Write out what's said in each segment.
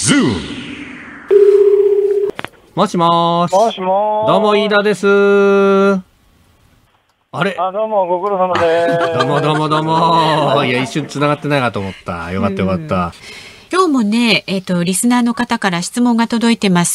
もしもーし。 もしもーし。 どうも飯田です。あれ、 どうもご苦労様です。 どうも。いや、一瞬繋がってないかと思った。よかったよかった。 今日もね、リスナーの方から質問が届いてます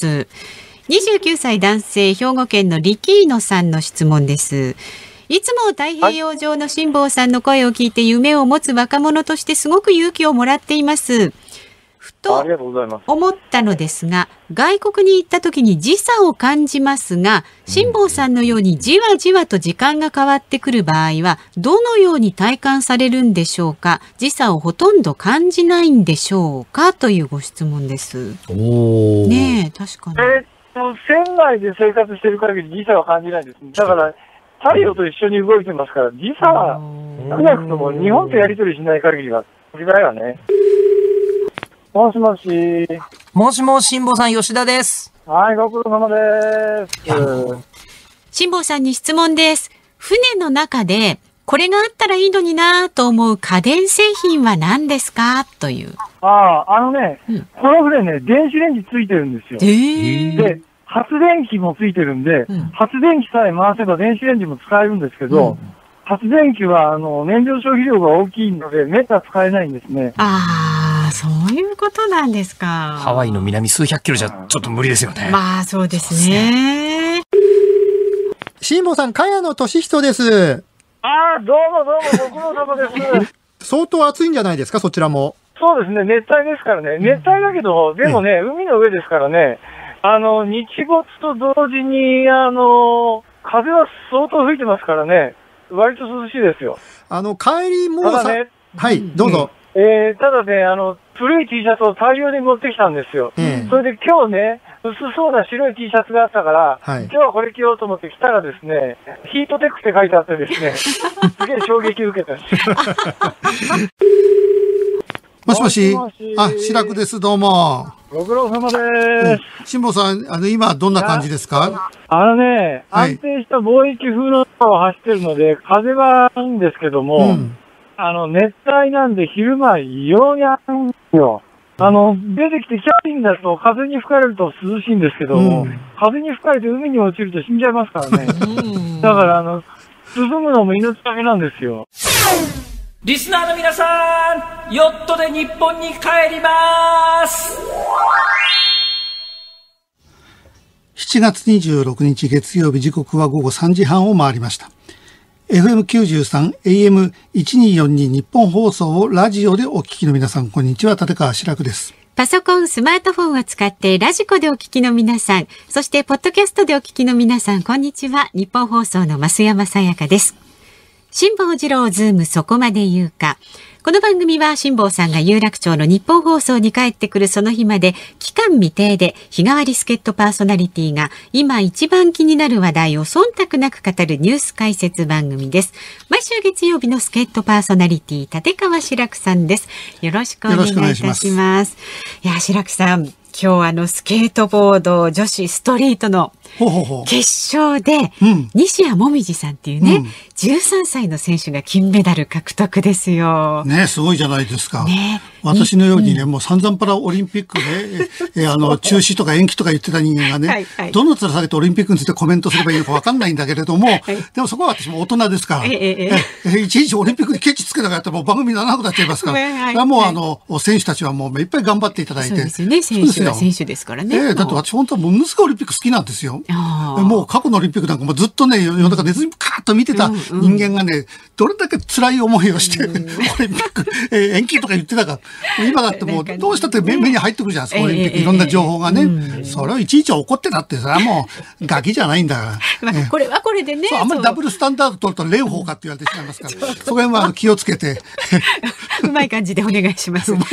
。29歳男性、兵庫県のリキーノさんの質問です。いつも太平洋上の辛坊さんの声を聞いて夢を持つ若者としてすごく勇気をもらっています。ふと思ったのですが、外国に行った時に時差を感じますが、辛坊さんのようにじわじわと時間が変わってくる場合はどのように体感されるんでしょうか。時差をほとんど感じないんでしょうか、というご質問です。ねえ、確かに。 船内で生活している限り時差は感じないです。だから太陽と一緒に動いてますから、時差は少なくとも日本とやり取りしない限りは時差はね。もしもし。 もしもし、辛坊さん、吉田です。 はい、ご苦労様です。 辛坊さんに質問です。船の中でこれがあったらいいのになと思う家電製品は何ですか、という。 この船ね、電子レンジついてるんですよ。で、発電機もついてるんで、発電機さえ回せば電子レンジも使えるんですけど、発電機は燃料消費量が大きいので、めった使えないんですね。 そういうことなんですか。 ハワイの南数百キロじゃちょっと無理ですよね。 まあそうですね。 辛坊さん、茅野俊人です。 どうもご苦労様です。 相当暑いんじゃないですか、そちらも。 そうですね、熱帯ですからね。熱帯だけど、でもね、海の上ですからね、日没と同時に、風は相当吹いてますからね、割と涼しいですよ。 帰りもただね、 はい、どうぞ。 ただね、古い T シャツを大量に持ってきたんですよ。それで今日ね、薄そうな白い T シャツがあったから、今日はこれ着ようと思って着たらですね、ヒートテックって書いてあってですね、すげえ衝撃受けたんですよ。 もしもし。白くです、どうも。 ご苦労様です。 辛坊さん、今どんな感じですか？ 安定した貿易風の中を走ってるので、風はいいんですけども、熱帯なんで昼間異様に暑いんですよ。出てきてキャビンだと風に吹かれると涼しいんですけども、風に吹かれて海に落ちると死んじゃいますからね。だから進むのも命がけなんですよ。 リスナーの皆さん、ヨットで日本に帰ります。 7月26日月曜日、時刻は午後3時半を回りました。FM93、AM1242 日本放送をラジオでお聞きの皆さん、こんにちは。立川志らくです。 パソコン、スマートフォンを使ってラジコでお聞きの皆さん、そしてポッドキャストでお聞きの皆さん、こんにちは。日本放送の増山さやかです。辛坊治郎ズームそこまで言うか。この番組は辛坊さんが有楽町の日本放送に帰ってくるその日まで期間未定で日替わり助っ人パーソナリティが今一番気になる話題を忖度なく語るニュース解説番組です。毎週月曜日の助っ人パーソナリティ立川志らくさんです。よろしくお願いいたします。いや、志らくさん、今日スケートボード女子ストリートの決勝で西矢椛さんっていうね、13歳の選手が金メダル獲得ですよ。 ね、すごいじゃないですか。私のようにね、もう散々パラオリンピックで、中止とか延期とか言ってた人間がね、どの面下げてオリンピックについてコメントすればいいのか分かんないんだけれども、でもそこは私も大人ですから、いちいちオリンピックにケチつけなかったらもう番組長くなっちゃいますから、もう選手たちはもういっぱい頑張っていただいて。そうですよね、選手は選手ですからね。 だって私本当はものすごいオリンピック好きなんですよ。もう過去のオリンピックなんかもずっとね、世の中でずっとカーッと見てた人間がね、どれだけ辛い思いをして、オリンピック、延期とか言ってたか、今だってもうどうしたって目に入ってくるじゃないですか、オリンピックいろんな情報がね。それをいちいち怒ってたってさ、もうガキじゃないんだから。 これはこれでね。 あんまりダブルスタンダード取ると蓮舫かって言われてしまいますから、そこは気をつけて。 うまい感じでお願いします。で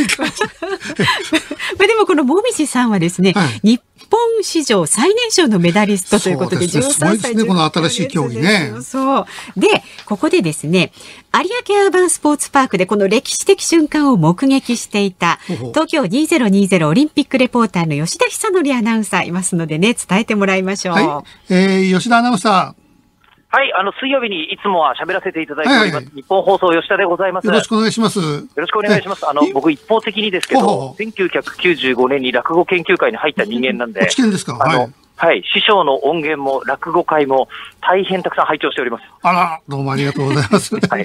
もこの椛さんはですね、日本史上最年少のメダリストということで、13歳。 すごいですね、この新しい競技ね。 そうで、ここでですね、有明アーバンスポーツパークでこの歴史的瞬間を目撃していた東京2020オリンピックレポーターの吉田久典アナウンサーいますのでね、伝えてもらいましょう。 吉田アナウンサー。 はい、水曜日にいつもは喋らせていただいております。日本放送吉田でございます。 よろしくお願いします。 よろしくお願いします。僕一方的にですけど、1995年に落語研究会に入った人間なんで、 知見ですか？ はい、師匠の音源も落語会も大変たくさん拝聴しております。 あら、どうもありがとうございます。はい。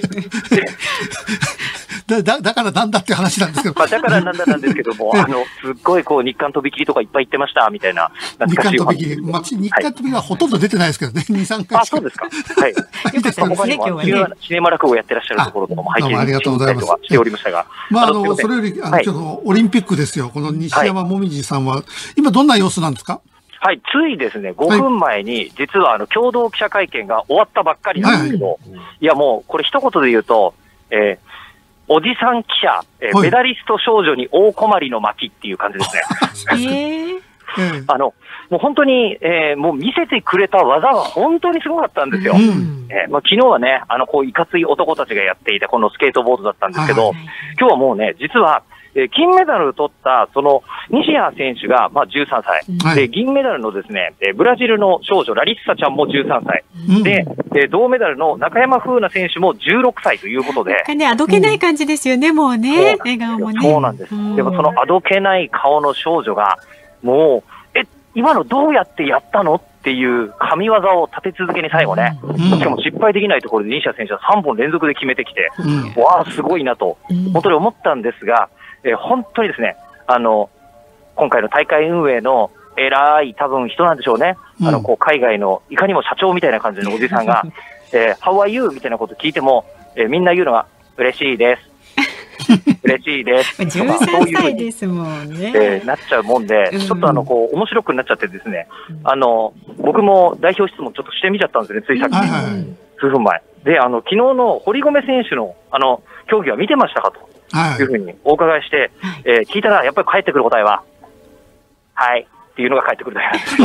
だからなんだって話なんですけど。 だからなんだなんですけども、すっごい日韓飛び切りとかいっぱい言ってました、みたいな。 日韓飛び切り。日韓飛びがほとんど出てないですけどね、2、3回。 あ、そうですか。はい。他にもシネマ落語をやってらっしゃるところとかも拝見しておりましたが。 それより、ちょっとオリンピックですよ。この西山もみじさんは、今どんな様子なんですか？ はい、ついですね、5分前に、実は共同記者会見が終わったばっかりなんですけど、いやもう、これ一言で言うと、おじさん記者、メダリスト少女に大困りの巻っていう感じですね。もう本当に、もう見せてくれた技は本当にすごかったんですよ。昨日はね、いかつい男たちがやっていたこのスケートボードだったんですけど、今日はもうね、実は、金メダルを取った、西矢選手が、13歳。で、銀メダルのですね、ブラジルの少女、ラリッサちゃんも13歳。で、銅メダルの中山楓奈選手も16歳ということで。 あどけない感じですよね、もうね。笑顔もね。 そうなんです。でもそのあどけない顔の少女が、もう、今のどうやってやったのっていう神業を立て続けに最後ね、しかも失敗できないところで西矢選手は3本連続で決めてきて、わあ、すごいなと、本当に思ったんですが、本当にですね、今回の大会運営の偉い多分人なんでしょうね。海外のいかにも社長みたいな感じのおじさんが、How are you? みたいなこと聞いても、みんな言うのが嬉しいです。嬉しいです。 13歳ですもんね。 なっちゃうもんで、ちょっと面白くなっちゃってですね、僕も代表質問ちょっとしてみちゃったんですね、ついさっき。数分前。で、昨日の堀米選手の、競技は見てましたかと。いうふうにお伺いして、聞いたらやっぱり返ってくる答えは、はいっていうのが返ってくるだけなんですよ。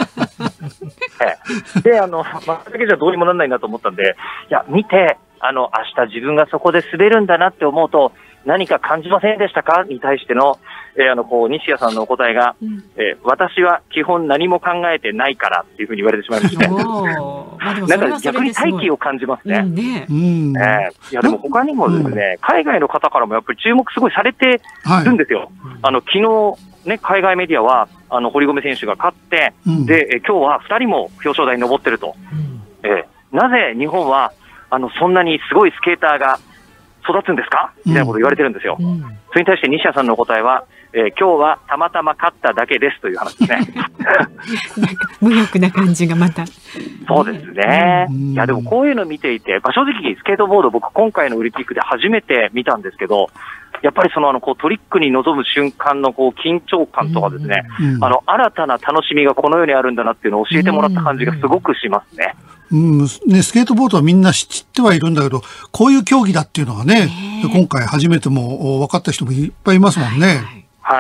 で、それだけじゃどうにもならないなと思ったんで、いや、見て、明日自分がそこで滑るんだなって思うと、何か感じませんでしたかに対しての、西矢さんのお答えが、私は基本何も考えてないからっていうふうに言われてしまいまして、なんか逆に大気を感じますね。いやでも他にもですね、海外の方からもやっぱり注目すごいされてるんですよ。昨日ね、海外メディアは堀米選手が勝って、で今日は2人も表彰台に上ってると。なぜ日本はそんなにすごいスケーターが育つんですかみたいなこと言われてるんですよ。それに対して西矢さんのお答えは、今日はたまたま勝っただけですという話ですね。 無欲な感じがまた。 そうですね。いやでもこういうの見ていて、正直スケートボード僕今回のオリンピックで初めて見たんですけど、やっぱりトリックに臨む瞬間の緊張感とかですね、新たな楽しみがこの世にあるんだなっていうのを教えてもらった感じがすごくしますね。 スケートボードはみんな知ってはいるんだけど、こういう競技だっていうのがね、今回初めても分かった人もいっぱいいますもんね。 はい。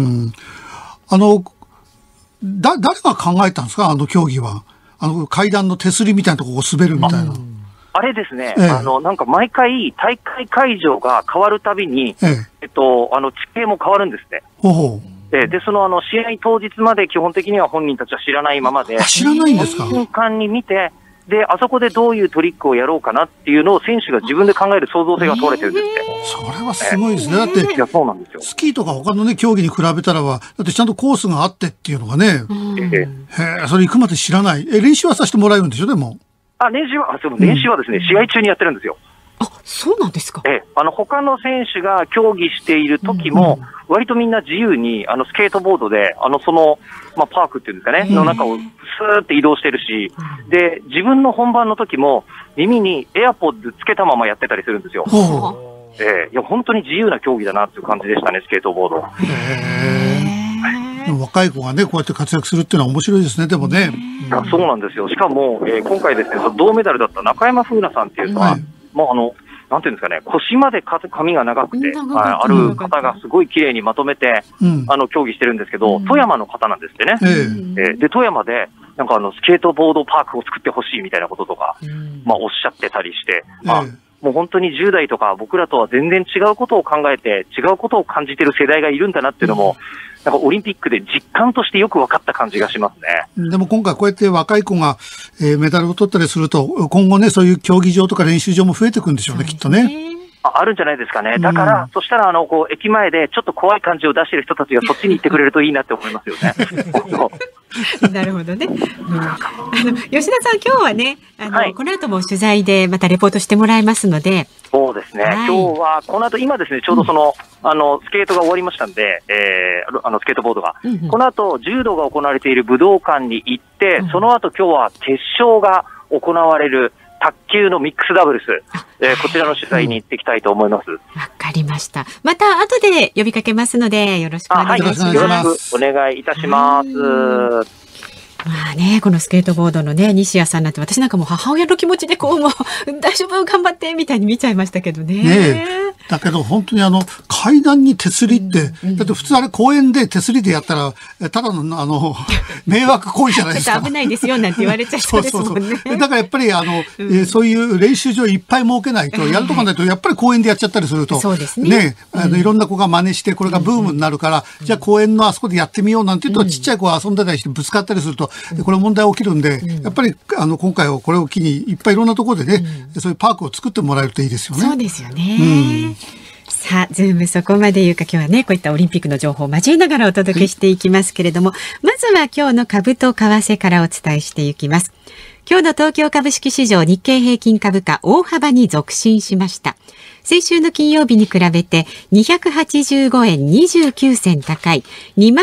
誰が考えたんですか、競技は。階段の手すりみたいなところを滑るみたいな。 あれですね、なんか毎回大会会場が変わるたびに、地形も変わるんですね。で、試合当日まで基本的には本人たちは知らないままで、 知らないんですか？ 瞬間に見て、で、あそこでどういうトリックをやろうかなっていうのを選手が自分で考える創造性が問われてるんですって。 それはすごいですね。だって、 いや、そうなんですよ。 スキーとか他のね、競技に比べたらは、だってちゃんとコースがあってっていうのがね、それ行くまで知らない。練習はさせてもらえるんでしょ、でも。 練習はですね、試合中にやってるんですよ。 そうなんですか。 他の選手が競技している時も、割とみんな自由に、スケートボードで、パークっていうんですかね、の中をスーって移動してるし、で、自分の本番の時も、耳にエアポッドつけたままやってたりするんですよ。いや、本当に自由な競技だなっていう感じでしたね、スケートボード。 でも若い子がね、こうやって活躍するっていうのは面白いですね、でもね。 そうなんですよ。しかも、今回ですね、銅メダルだった中山楓奈さんっていうのは、もうなんていうんですかね、腰まで髪が長くて、ある方がすごい綺麗にまとめて、競技してるんですけど、富山の方なんですってね。で、富山で、なんかスケートボードパークを作ってほしいみたいなこととか、おっしゃってたりして、もう本当に10代とか僕らとは全然違うことを考えて、違うことを感じてる世代がいるんだなっていうのも、 なんかオリンピックで実感としてよく分かった感じがしますね。 でも今回こうやって若い子が、メダルを取ったりすると、今後ね、そういう競技場とか練習場も増えていくんでしょうね、きっとね。 あるんじゃないですかね。だから、そしたら、駅前でちょっと怖い感じを出している人たちがそっちに行ってくれるといいなって思いますよね。 なるほどね。吉田さん、今日はね、この後も取材でまたレポートしてもらいますので。 そうですね。今日は、この後、今ですね、ちょうどスケートが終わりましたんで、スケートボードが。この後、柔道が行われている武道館に行って、その後今日は決勝が行われる卓球のミックスダブルス、こちらの取材に行っていきたいと思います。わかりました。また後で呼びかけますので、よろしくお願いします。 よろしくお願いいたします。 まあね、このスケートボードのね、西谷さんなんて、私なんかもう母親の気持ちでもう大丈夫頑張ってみたいに見ちゃいましたけどね。 だけど本当に階段に手すりって、だって普通あれ公園で手すりでやったら、ただの迷惑行為じゃないですか。 ちょっと危ないですよなんて言われちゃいそうですもんね。 だからやっぱりそういう練習場いっぱい設けないと、やるとかないと、やっぱり公園でやっちゃったりすると、 そうですね。 いろんな子が真似して、これがブームになるから、じゃあ公園のあそこでやってみようなんて言うと、ちっちゃい子が遊んでたりしてぶつかったりすると、これ問題起きるんで、やっぱり今回はこれを機にいっぱいいろんなところでね、そういうパークを作ってもらえるといいですよね。 そうですよね。さあ、ズームそこまで言うか、今日はね、こういったオリンピックの情報を交えながらお届けしていきますけれども、まずは今日の株と為替からお伝えしていきます。今日の東京株式市場日経平均株価大幅に続伸しました。先週の金曜日に比べて285円29銭高い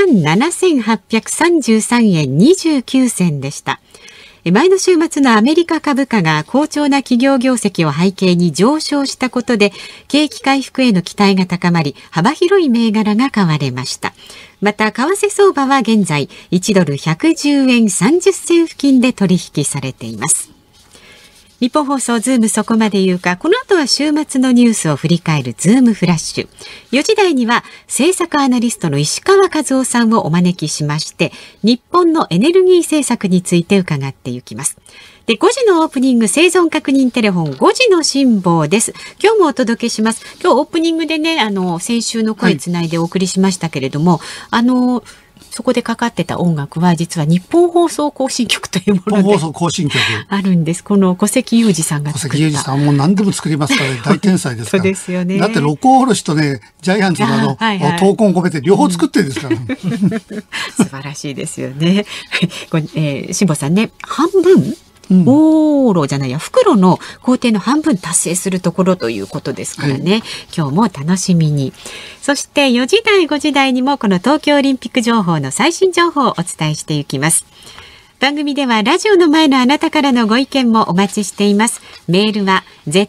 27,833 円29銭でした。前の週末のアメリカ株価が好調な企業業績を背景に上昇したことで、景気回復への期待が高まり、幅広い銘柄が買われました。また、為替相場は現在、1ドル110円30銭付近で取引されています。日本放送ズームそこまで言うか、この後は週末のニュースを振り返るズームフラッシュ。4時台には政策アナリストの石川和夫さんをお招きしまして、日本のエネルギー政策について伺っていきます。で、5時のオープニング生存確認テレフォン5時の辛抱です。今日もお届けします。今日オープニングでね、先週の声つないでお送りしましたけれども、そこでかかってた音楽は実は日本放送行進曲というもので、 日本放送行進曲あるんです。この小関裕二さんが作った。 小関裕二さんもう何でも作りますから、ね、大天才ですから。 そうですよね。 だって六甲おろしとね、ジャイアンツの闘魂込めて両方作ってるんですから。 素晴らしいですよね。辛坊さんね、半分往路じゃないや、袋の工程の半分達成するところということですからね、今日も楽しみに。そして4時台5時台にもこの東京オリンピック情報の最新情報をお伝えしていきます。番組ではラジオの前のあなたからのご意見もお待ちしています。メールは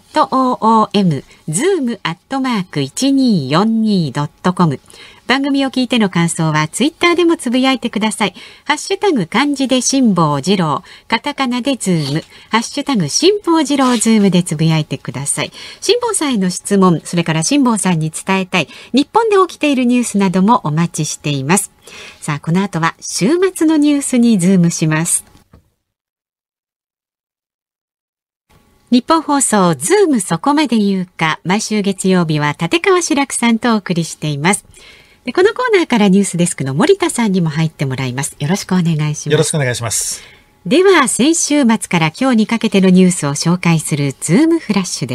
zoom@1242.com。番組を聞いての感想はツイッターでもつぶやいてください。ハッシュタグ漢字で辛坊治郎、カタカナでズーム、ハッシュタグ辛坊治郎ズームでつぶやいてください。辛坊さんへの質問、それから辛坊さんに伝えたい日本で起きているニュースなどもお待ちしています。さあ、この後は週末のニュースにズームします。日本放送ズームそこまで言うか、毎週月曜日は立川志らくさんとお送りしています。で、このコーナーからニュースデスクの森田さんにも入ってもらいます。よろしくお願いします。 よろしくお願いします。 では、先週末から今日にかけてのニュースを紹介するズームフラッシュです。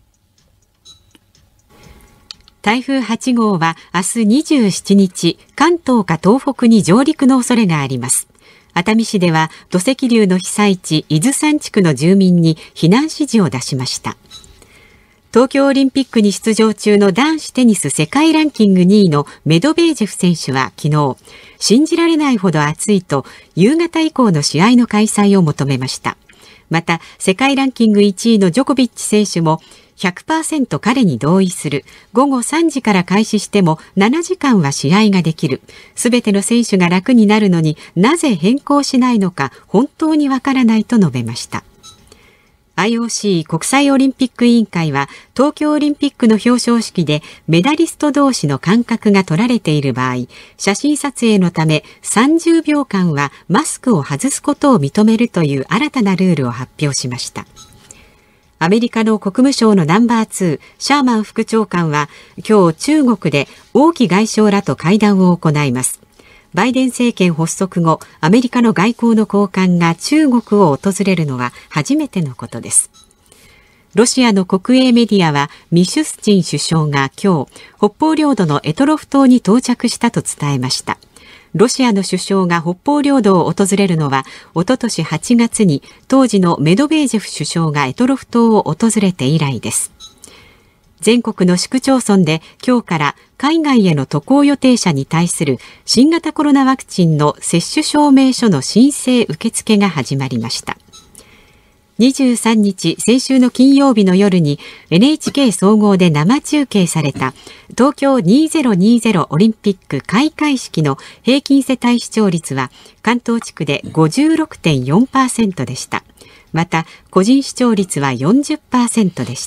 台風8号は明日27日、関東か東北に上陸の恐れがあります。熱海市では土石流の被災地伊豆山地区の住民に避難指示を出しました。東京オリンピックに出場中の男子テニス世界ランキング2位のメドベージェフ選手は昨日、信じられないほど暑いと夕方以降の試合の開催を求めました。また世界ランキング1位のジョコビッチ選手も 100% 彼に同意する、午後3時から開始しても7時間は試合ができる、すべての選手が楽になるのになぜ変更しないのか本当にわからないと述べました。IOC 国際オリンピック委員会は東京オリンピックの表彰式でメダリスト同士の間隔が取られている場合、写真撮影のため30秒間はマスクを外すことを認めるという新たなルールを発表しました。 アメリカの国務省のナンバー2、シャーマン副長官は今日中国で王毅外相らと会談を行います。バイデン政権発足後、アメリカの外交の高官が中国を訪れるのは初めてのことです。ロシアの国営メディアはミシュスチン首相が今日、北方領土の択捉島に到着したと伝えました。ロシアの首相が北方領土を訪れるのは、おととし8月に当時のメドベージェフ首相が択捉島を訪れて以来です。全国の市区町村で今日から海外への渡航予定者に対する新型コロナワクチンの接種証明書の申請受付が始まりました。23日、先週の金曜日の夜に NHK 総合で生中継された東京2020オリンピック開会式の平均世帯視聴率は関東地区で 56.4% でした。また、個人視聴率は 40% でした。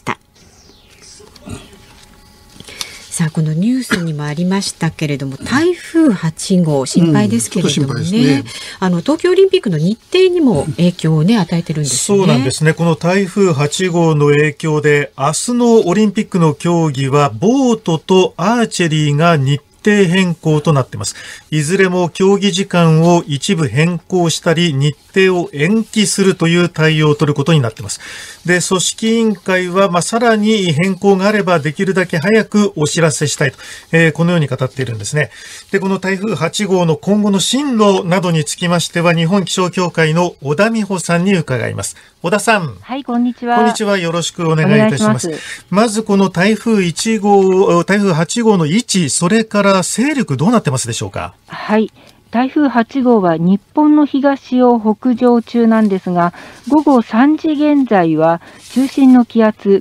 さあ、このニュースにもありましたけれども、台風8号心配ですけれどもね、東京オリンピックの日程にも影響を、与えてるんですね。 そうなんですね。この台風8号の影響で明日のオリンピックの競技はボートとアーチェリーが日程変更となっています。いずれも競技時間を一部変更したり日程を延期するという対応を取ることになっています。で、組織委員会はさらに変更があればできるだけ早くお知らせしたいと、このように語っているんですね。で、この台風8号の今後の進路などにつきましては日本気象協会の小田美穂さんに伺います。小田さん。 はい、こんにちは。 こんにちは。よろしくお願いいたします。まずこの台風8号の位置、それから勢力どうなってますでしょうか。 はい。台風8号は日本の東を北上中なんですが、午後3時現在は中心の気圧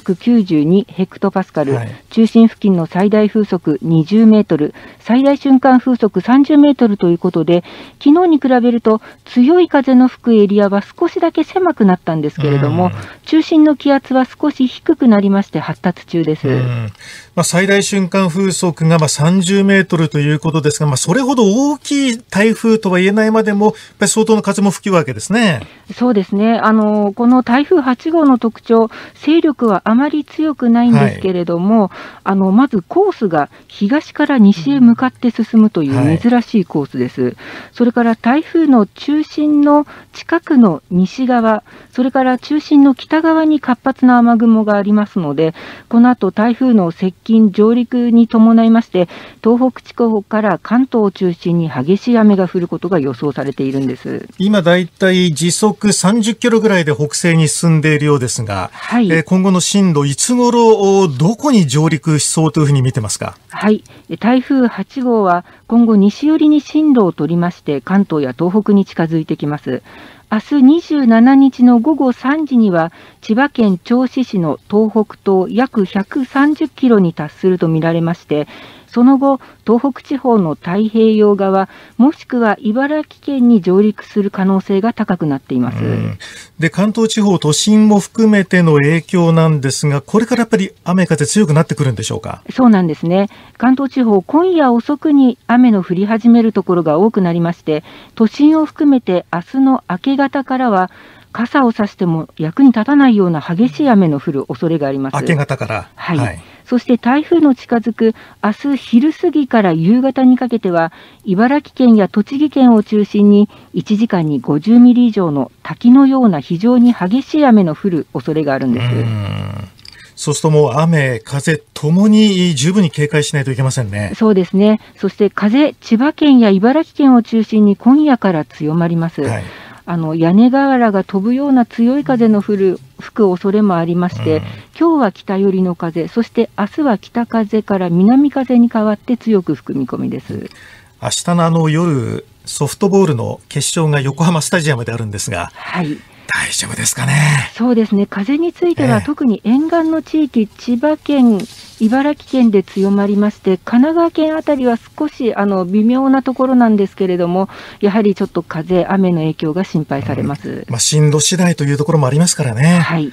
992ヘクトパスカル、中心付近の最大風速20メートル、最大瞬間風速30メートルということで、昨日に比べると強い風の吹くエリアは少しだけ狭くなったんですけれども、中心の気圧は少し低くなりまして発達中です。 最大瞬間風速が30メートルということですが、それほど大きい台風とは言えないまでも、やっぱり相当の風も吹くわけですね。 そうですね。この台風8号の特徴、勢力はあまり強くないんですけれども、まずコースが東から西へ向かって進むという珍しいコースです。それから台風の中心の近くの西側、それから中心の北側に活発な雨雲がありますので、この後台風の接近上陸に伴いまして、東北地方から関東を中心に激しい雨が降ることが予想されているんです。 今だいたい時速30キロぐらいで北西に進んでいるようですが、今後の進路、いつ頃どこに上陸しそうというふうに見てますか。 はい、台風8号は今後西寄りに進路を取りまして関東や東北に近づいてきます。明日27日の午後3時には千葉県銚子市の東北東約130キロに達するとみられまして、その後、東北地方の太平洋側、もしくは茨城県に上陸する可能性が高くなっています。 で、関東地方、都心も含めての影響なんですが、これからやっぱり雨風強くなってくるんでしょうか。 そうなんですね。関東地方、今夜遅くに雨の降り始めるところが多くなりまして、都心を含めて明日の明け方からは、傘を差しても役に立たないような激しい雨の降る恐れがあります。 明け方から。 はい。そして台風の近づく明日昼過ぎから夕方にかけては、茨城県や栃木県を中心に1時間に50ミリ以上の滝のような非常に激しい雨の降る恐れがあるんです。 そうするともう雨、風ともに十分に警戒しないといけませんね。 そうですね。そして風、千葉県や茨城県を中心に今夜から強まります。屋根瓦が飛ぶような強い風の吹く恐れもありまして、今日は北寄りの風、そして明日は北風から南風に変わって強く吹く見込みです。 明日の夜、ソフトボールの決勝が横浜スタジアムであるんですが、大丈夫ですかね。そうですね。 風については特に沿岸の地域、千葉県、茨城県で強まりまして、神奈川県あたりは少し微妙なところなんですけれども、やはりちょっと風、雨の影響が心配されます。 進路次第というところもありますからね。はい、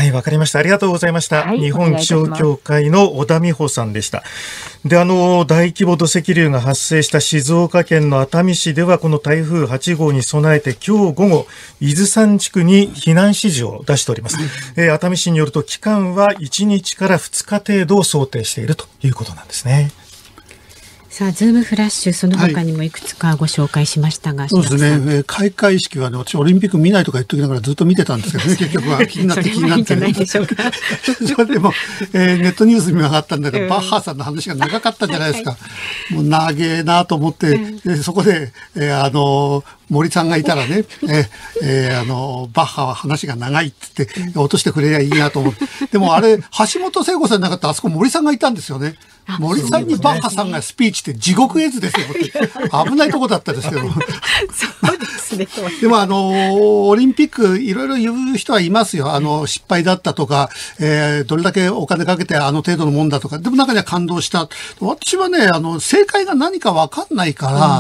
わかりました。ありがとうございました。日本気象協会の小田美穂さんでした。で、大規模土石流が発生した静岡県の熱海市では、この台風8号に備えて今日午後、伊豆山地区に避難指示を出しております。熱海市によると期間は1日から2日程度を想定しているということなんですね。 さあズームフラッシュ、その他にもいくつかご紹介しましたが、 そうですね、開会式はね、私オリンピック見ないとか言っときながらずっと見てたんですけどね、結局は気になって気になって、それでも、ネットニュースにも上がったんだけど、バッハさんの話が長かったじゃないですか。もう長えなと思って、そこで、森さんがいたらね、バッハは話が長いって言って落としてくれりゃいいなと思って。でもあれ、橋本聖子さんなかったらあそこ森さんがいたんですよね。森さんにバッハさんがスピーチって地獄絵図ですよって危ないとこだったですけど。 そうですね。 でもオリンピックいろいろ言う人はいますよ。失敗だったとか、どれだけお金かけて程度のもんだとか。でも中には感動した。私はね、正解が何かわかんないから、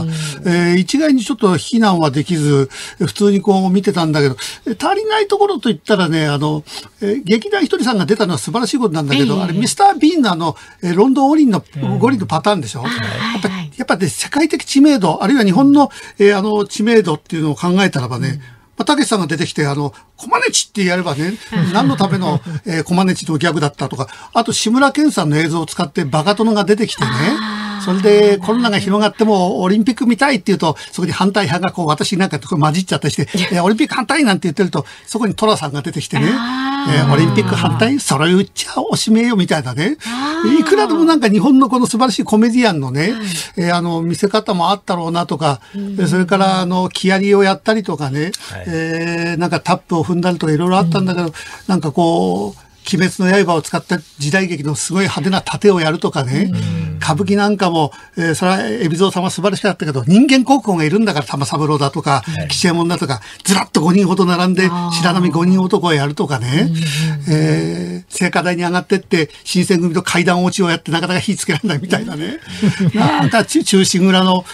一概にちょっと非難はできず、普通にこう見てたんだけど、足りないところといったらね、劇団ひとりさんが出たのは素晴らしいことなんだけど、あれミスター・ビーンのロンドン五輪のパターンでしょ。やっぱね、世界的知名度、あるいは日本の、知名度っていうのを考えたらばね、たけしさんが出てきて、コマネチってやればね、何のための、コマネチのギャグだったとか、あと志村けんさんの映像を使ってバカ殿が出てきてね、それでコロナが広がってもオリンピック見たいって言うと、そこに反対派がこう私なんかと混じっちゃったりして、オリンピック反対なんて言ってると、そこに寅さんが出てきてね、オリンピック反対それ言っちゃおしめよみたいなね。いくらでもなんか日本のこの素晴らしいコメディアンのね、見せ方もあったろうなとか、それから木槍をやったりとかね、なんかタップを踏んだりとかいろいろあったんだけど、なんかこう、鬼滅の刃を使った時代劇のすごい派手な盾をやるとかね、歌舞伎なんかも、それは海老蔵さんは素晴らしかったけど、人間国宝がいるんだから玉三郎だとか、吉右衛門だとか、ずらっと5人ほど並んで白波5人男をやるとかね、聖火台に上がってって新選組と階段落ちをやってなかなか火つけられないみたいなね、なんか中心蔵の、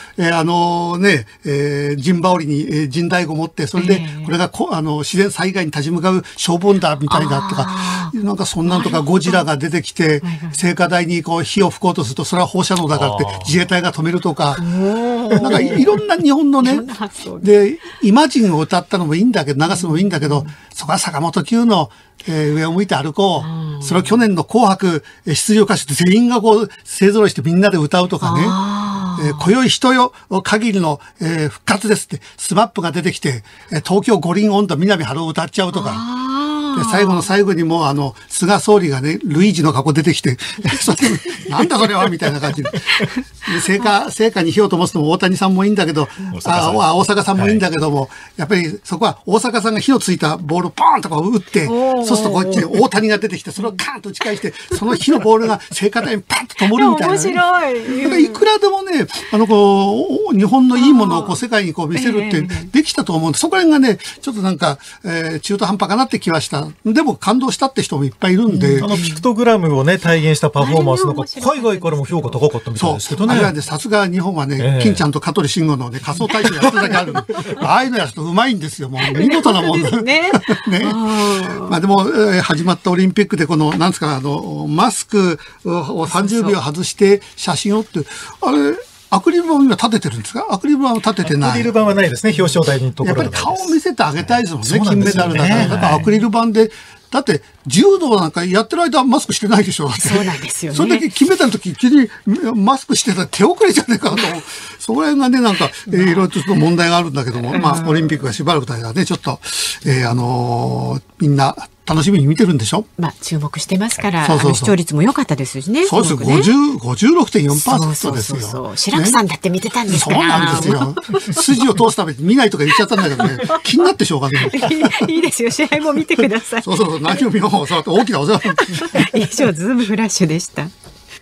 陣羽織に陣太鼓持って、それでこれが自然災害に立ち向かう消防だみたいだとか、なんかそんなんとかゴジラが出てきて、聖火台にこう火を吹こうとすると、それは放射能だからって自衛隊が止めるとか、なんかいろんな日本のね、で、イマジンを歌ったのもいいんだけど、流すのもいいんだけど、そこは坂本九の、上を向いて歩こう。それを去年の紅白出場歌手って全員がこう勢揃いしてみんなで歌うとかね。今宵人よ限りの、復活ですってスマップが出てきて、東京五輪温度南春を歌っちゃうとか。で最後の最後にも菅総理がね、ルイージの格好出てきて、なんだそれはみたいな感じで。聖火に火を灯すのも大谷さんもいいんだけど、大阪さんもいいんだけども、やっぱりそこは大阪さんが火のついたボールをポーンとか打って、そうするとこっちに大谷が出てきて、それをカーンと打ち返して、その火のボールが聖火台にパンと灯るみたいな、ね。面白い。だからいくらでもね、日本のいいものをこう世界にこう見せるってできたと思うんで、そこら辺がね、ちょっとなんか、中途半端かなって気はした。でも感動したって人もいっぱいいるんで。 ピクトグラムをね、体現したパフォーマンスなんか、海外からも評価高かったみたいですけどね。 あれはね、さすが日本はね、金ちゃんと香取慎吾のね、仮想大賞やっただけある。ああいうのやるとうまいんですよ。もう見事なもんだ。ね。まあでも、始まったオリンピックでこの、なんですか、マスクを30秒外して写真をって、あれ、アクリル板を今立ててるんですか？アクリル板は立ててない。 アクリル板はないですね、表彰台のところは。 やっぱり顔を見せてあげたいですもんね、金メダルだから。だからアクリル板で、だって柔道なんかやってる間はマスクしてないでしょ。 そうなんですよね。 それだけ金メダルの時にマスクしてたら手遅れじゃねえかと。そこら辺がね、なんか、いろいろと問題があるんだけども、まあ、オリンピックがしばらく経ったね、ちょっと、みんな、楽しみに見てるんでしょ。 まあ注目してますから、視聴率も良かったですしね。 そうですよ、56.4% ですよ。 そう白くさんだって見てたんですから。 そうなんですよ。筋を通すために見ないとか言っちゃったんだけどね、気になってしょうがない。 いいですよ、試合も見てください。 そう、何を見よう、そう大きなお世話。 以上、ズームフラッシュでした。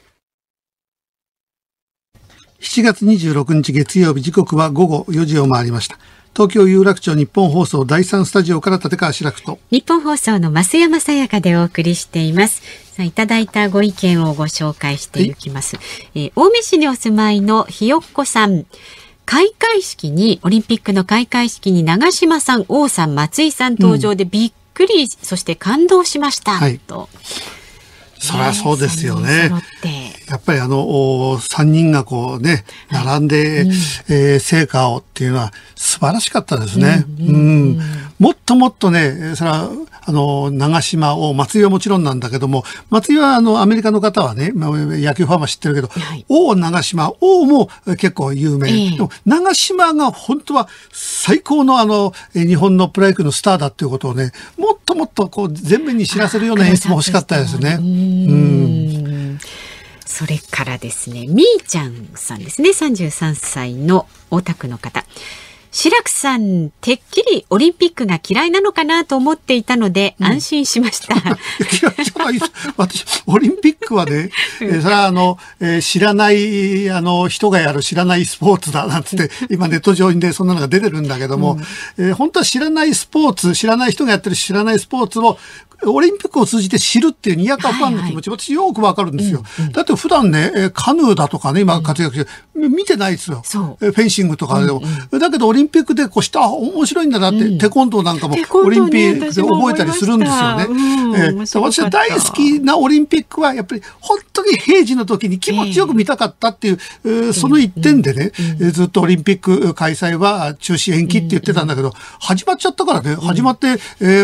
7月26日月曜日、時刻は午後4時を回りました。東京有楽町日本放送第3スタジオから立川志らくと日本放送の増山さやかでお送りしています。さあ、いただいたご意見をご紹介していきます。青梅市にお住まいのひよっこさん。開会式に、オリンピックの開会式に長嶋さん、王さん、松井さん登場でびっくり、そして感動しました。とそりゃそうですよね。やっぱり3人がこうね、並んで、成果をっていうのは素晴らしかったですね。もっともっとね、それは、長嶋を、松井はもちろんなんだけども、松井はアメリカの方はね、野球ファンは知ってるけど、王長嶋、王も結構有名。でも長嶋が本当は最高の日本のプロ野球のスターだっていうことをね、もっともっとこう全面に知らせるような演出も欲しかったですね。 それからですね、みーちゃんさんですね、33歳の大田区の方。志らくさん、てっきりオリンピックが嫌いなのかなと思っていたので安心しました。嫌いじゃないです。私、オリンピックはね、それは知らない人がやる知らないスポーツだなんつって今ネット上にねそんなのが出てるんだけども、本当は知らないスポーツ、知らない人がやってる知らないスポーツをオリンピックを通じて知るっていうにやかファンの気持ち、私よくわかるんですよ。だって普段ね、カヌーだとかね、今活躍して、見てないですよ。フェンシングとかでも。だけどオリンピックでこうした、面白いんだなって、テコンドーなんかもオリンピックで覚えたりするんですよね。私は大好きなオリンピックは、やっぱり本当に平時の時に気持ちよく見たかったっていう、その一点でね、ずっとオリンピック開催は中止延期って言ってたんだけど、始まっちゃったからね、始まって、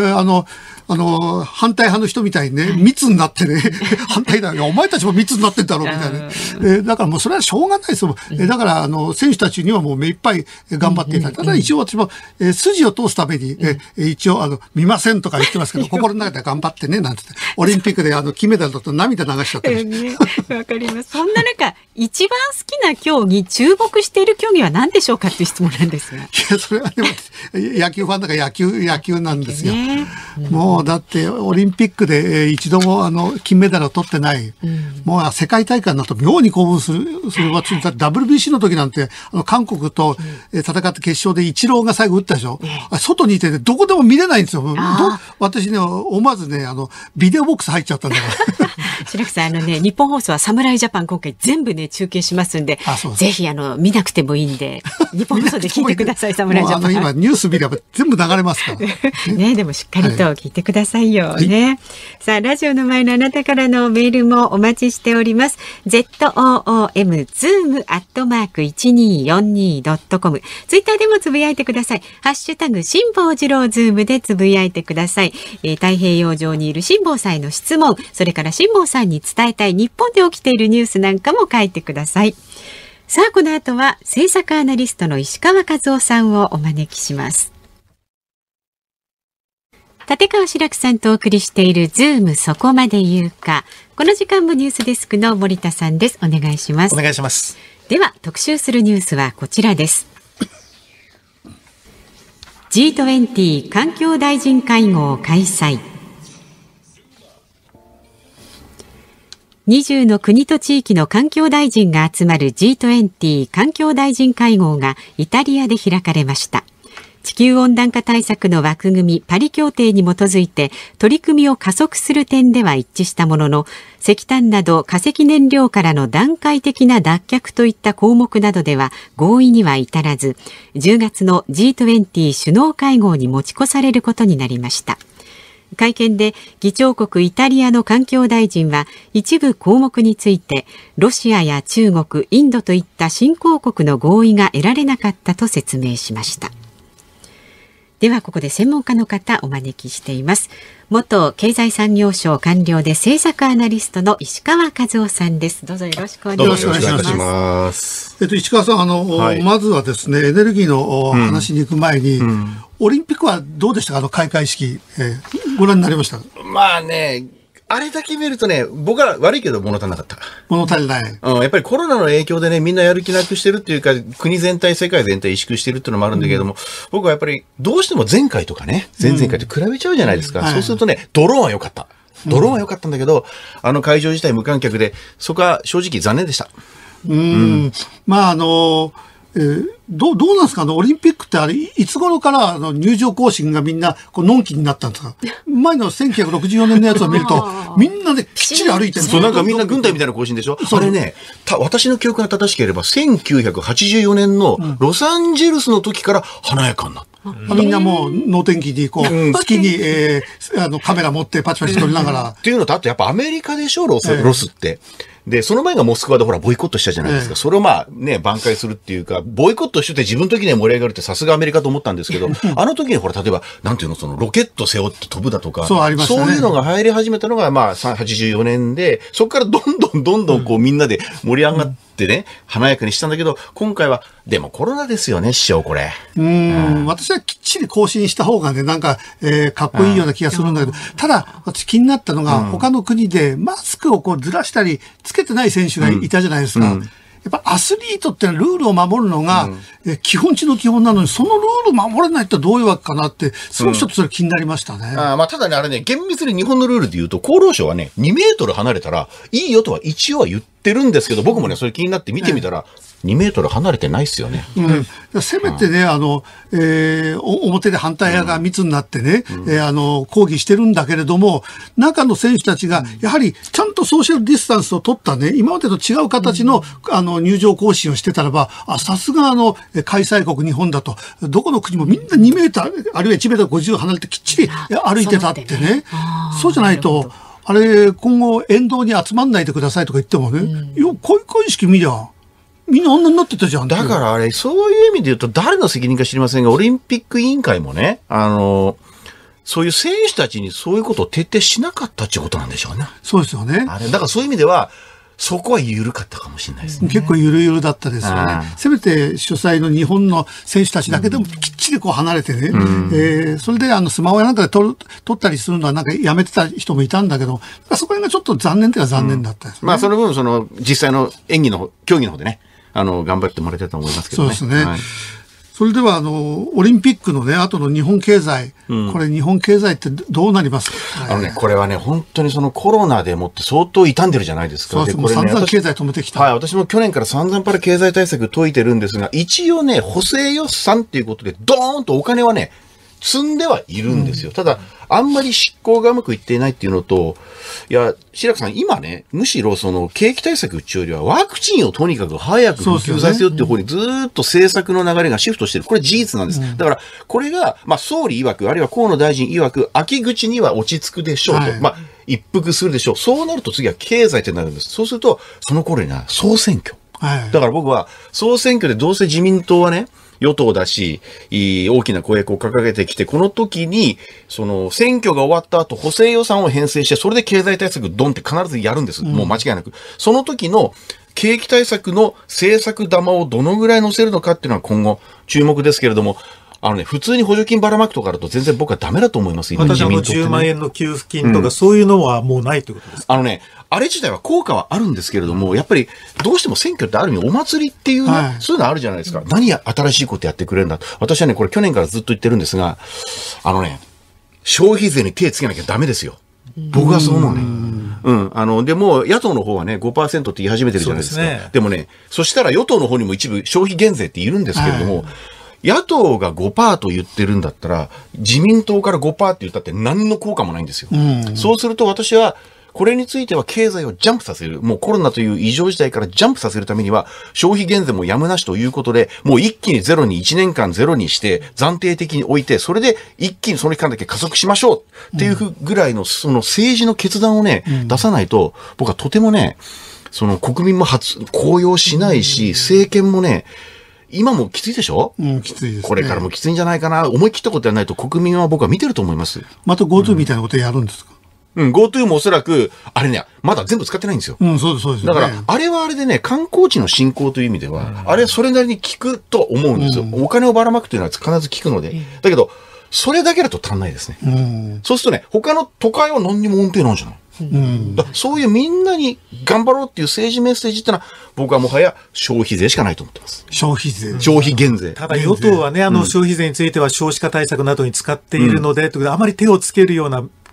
反対派の人みたいにね、密になってね、反対だよ。お前たちも密になってんだろうみたいな。だからもうそれはしょうがないですよ。だから選手たちにはもう目いっぱい頑張っていただいて、ただ一応私も筋を通すために、一応見ませんとか言ってますけど、心の中で頑張ってね、なんて。オリンピックで金メダルだと涙流しちゃってる。 わかります。そんな中、一番好きな競技、注目している競技は何でしょうかっていう質問なんですが。いや、それはでも、野球ファンだから野球なんですよ。もうだってオリンピックで一度も金メダルを取ってない、もう世界大会になると妙に興奮するWBC の時なんて韓国と戦って決勝でイチローが最後打ったでしょ。外にいて、ね、どこでも見れないんですよ。私ね思わずねビデオボックス入っちゃったんだから志らくさん日本放送は侍ジャパン今回全部ね中継しますんで、ぜひ見なくてもいいんで日本放送で聞いてください。侍ジャパン今ニュース見れば全部流れますからね。でもしっかりと聞いてくださいよね。さあラジオの前のあなたからのメールもお待ちしております。zoom@1242.com ツイッターでもつぶやいてください。ハッシュタグ辛坊治郎ズームでつぶやいてください。太平洋上にいる辛坊さんへの質問、それから辛坊さんに伝えたい日本で起きているニュースなんかも書いてください。さあこの後は政策アナリストの石川和夫さんをお招きします。立川志らくさんとお送りしているズームそこまで言うか。この時間もニュースデスクの森田さんです。お願いします。 お願いします。 では特集するニュースはこちらです。G20 環境大臣会合開催。20の国と地域の環境大臣が集まる G20 環境大臣会合がイタリアで開かれました。地球温暖化対策の枠組みパリ協定に基づいて取り組みを加速する点では一致したものの、石炭など化石燃料からの段階的な脱却といった項目などでは合意には至らず、10月の G20 首脳会合に持ち越されることになりました。会見で議長国イタリアの環境大臣は一部項目についてロシアや中国、インドといった新興国の合意が得られなかったと説明しました。ではここで専門家の方お招きしています。元経済産業省官僚で政策アナリストの石川和夫さんです。どうぞよろしくお願いします。石川さんまずはですねエネルギーの話に行く前に、オリンピックはどうでしたか開会式、ご覧になりました？ まあね、あれだけ見るとね、僕は悪いけど物足りなかった。 物足りない。 やっぱりコロナの影響でね、みんなやる気なくしてるっていうか、国全体、世界全体萎縮してるっていうのもあるんだけども、僕はやっぱりどうしても前回とかね、前々回と比べちゃうじゃないですか。そうするとね、ドローンは良かった。ドローンは良かったんだけど、会場自体無観客で、そこは正直残念でした。 まあどうなんですかオリンピックってあれ、いつ頃から入場行進がみんな、のんきになったんですか？前の1964年のやつを見ると、みんなできっちり歩いてる。 そう、なんかみんな軍隊みたいな行進でしょ？それね、私の記憶が正しければ、1984年のロサンゼルスの時から華やかになった。 みんなもう能天気に好きに、カメラ持ってパチパチ撮りながら。 っていうのと、あとやっぱアメリカでしょ、ロスって。で、その前がモスクワでほら、ボイコットしたじゃないですか。それを挽回するっていうか、ボイコットしてて自分の時には盛り上がるってさすがアメリカと思ったんですけど、あの時にほら、例えば、なんていうの、ロケット背負って飛ぶだとか、そういうのが入り始めたのが、84年で、そこからどんどんみんなで盛り上がってね、華やかにしたんだけど、今回は、でもコロナですよね、師匠、これ。 私はきっちり更新した方がね、なんか、かっこいいような気がするんだけど、ただ、私気になったのが、他の国でマスクをずらしたり、つけてない選手がいたじゃないですか。やっぱアスリートってルールを守るのが、基本中の基本なのに、そのルール守れないってどういうわけかなって、すごくちょっとそれ気になりましたね。 ただね、あれね、厳密に日本のルールで言うと、厚労省はね、2メートル離れたら、いいよとは一応は言ってるんですけど、僕もね、それ気になって見てみたら、2メートル離れてないっすよね。 せめてね、表で反対派が密になってね、抗議してるんだけれども、中の選手たちが、やはりちゃんとソーシャルディスタンスを取ったね、今までと違う形の、入場行進をしてたらば、さすが開催国日本だと、どこの国もみんな2メーター、あるいは1メーター50離れてきっちり歩いてたってね。そうじゃないと、あれ、今後沿道に集まんないでくださいとか言ってもね、こういう意識見りゃ、みんなあんなになってたじゃん。 だからあれ、そういう意味で言うと誰の責任か知りませんが、オリンピック委員会もね、そういう選手たちにそういうことを徹底しなかったっていうことなんでしょうね。 そうですよね。 だからそういう意味では、そこは緩かったかもしれないですね。 結構ゆるゆるだったですよね。せめて主催の日本の選手たちだけでもきっちり離れてね、それでスマホやなんかで撮ったりするのはなんかやめてた人もいたんだけど、そこがちょっと残念というか残念だったですね。 その分、実際の演技の、競技の方でね、頑張ってもらいたいと思いますけどね。 そうですね。それではオリンピックのね、後の日本経済、これ日本経済ってどうなりますか？ これはね、本当にコロナでもって相当傷んでるじゃないですか。 そうです。もう散々経済止めてきた。 私も去年から散々パラ経済対策解いてるんですが、一応ね、補正予算っていうことで、ドーンとお金はね、積んではいるんですよ。ただ、あんまり執行がうまくいっていないっていうのと、白くさん、今ね、むしろ景気対策っていうよりは、ワクチンをとにかく早く普及させようっていう方にずーっと政策の流れがシフトしてる。これ事実なんです。だから、これが、総理曰く、あるいは河野大臣曰く、秋口には落ち着くでしょうと。一服するでしょう。そうなると次は経済ってなるんです。そうすると、その頃には総選挙。だから僕は、総選挙でどうせ自民党はね、与党だし、大きな公約を掲げてきて、この時に、選挙が終わった後、補正予算を編成して、それで経済対策ドンって必ずやるんです。もう間違いなく。その時の、景気対策の政策玉をどのぐらい乗せるのかっていうのは今後、注目ですけれども、普通に補助金ばらまくとかだと全然僕はダメだと思います。 私は10万円の給付金とか、そういうのはもうないということですか？ あれ自体は効果はあるんですけれども、やっぱりどうしても選挙ってある意味お祭りっていうね、そういうのあるじゃないですか。何や新しいことやってくれるんだと。私はね、これ去年からずっと言ってるんですが、消費税に手つけなきゃダメですよ。僕はそう思うね。でも、野党の方はね、5% って言い始めてるじゃないですか。でもね、そしたら与党の方にも一部消費減税っているんですけれども、野党が 5% と言ってるんだったら、自民党から 5% って言ったって何の効果もないんですよ。そうすると私は、これについては経済をジャンプさせる。もうコロナという異常事態からジャンプさせるためには、消費減税もやむなしということで、もう一気にゼロに1年間ゼロにして、暫定的に置いて、それで一気にその期間だけ加速しましょうっていうぐらいの、政治の決断をね、出さないと、僕はとてもね、国民も高揚しないし、政権もね、今もきついでしょ？ きついですね。 これからもきついんじゃないかな。思い切ったことやらないと国民は僕は見てると思います。 また GoTo みたいなことやるんですか ？GoTo もおそらく、あれね、まだ全部使ってないんですよ。 そうです。 だから、あれはあれでね、観光地の振興という意味では、あれはそれなりに効くと思うんですよ。お金をばらまくというのは必ず効くので。だけど、それだけだと足んないですね。そうするとね、他の都会は何にも恩恵なんじゃない？そういうみんなに頑張ろうっていう政治メッセージってのは、僕はもはや消費税しかないと思ってます。 消費税。 消費減税。 ただ与党はね、消費税については少子化対策などに使っているので、あまり手をつけるような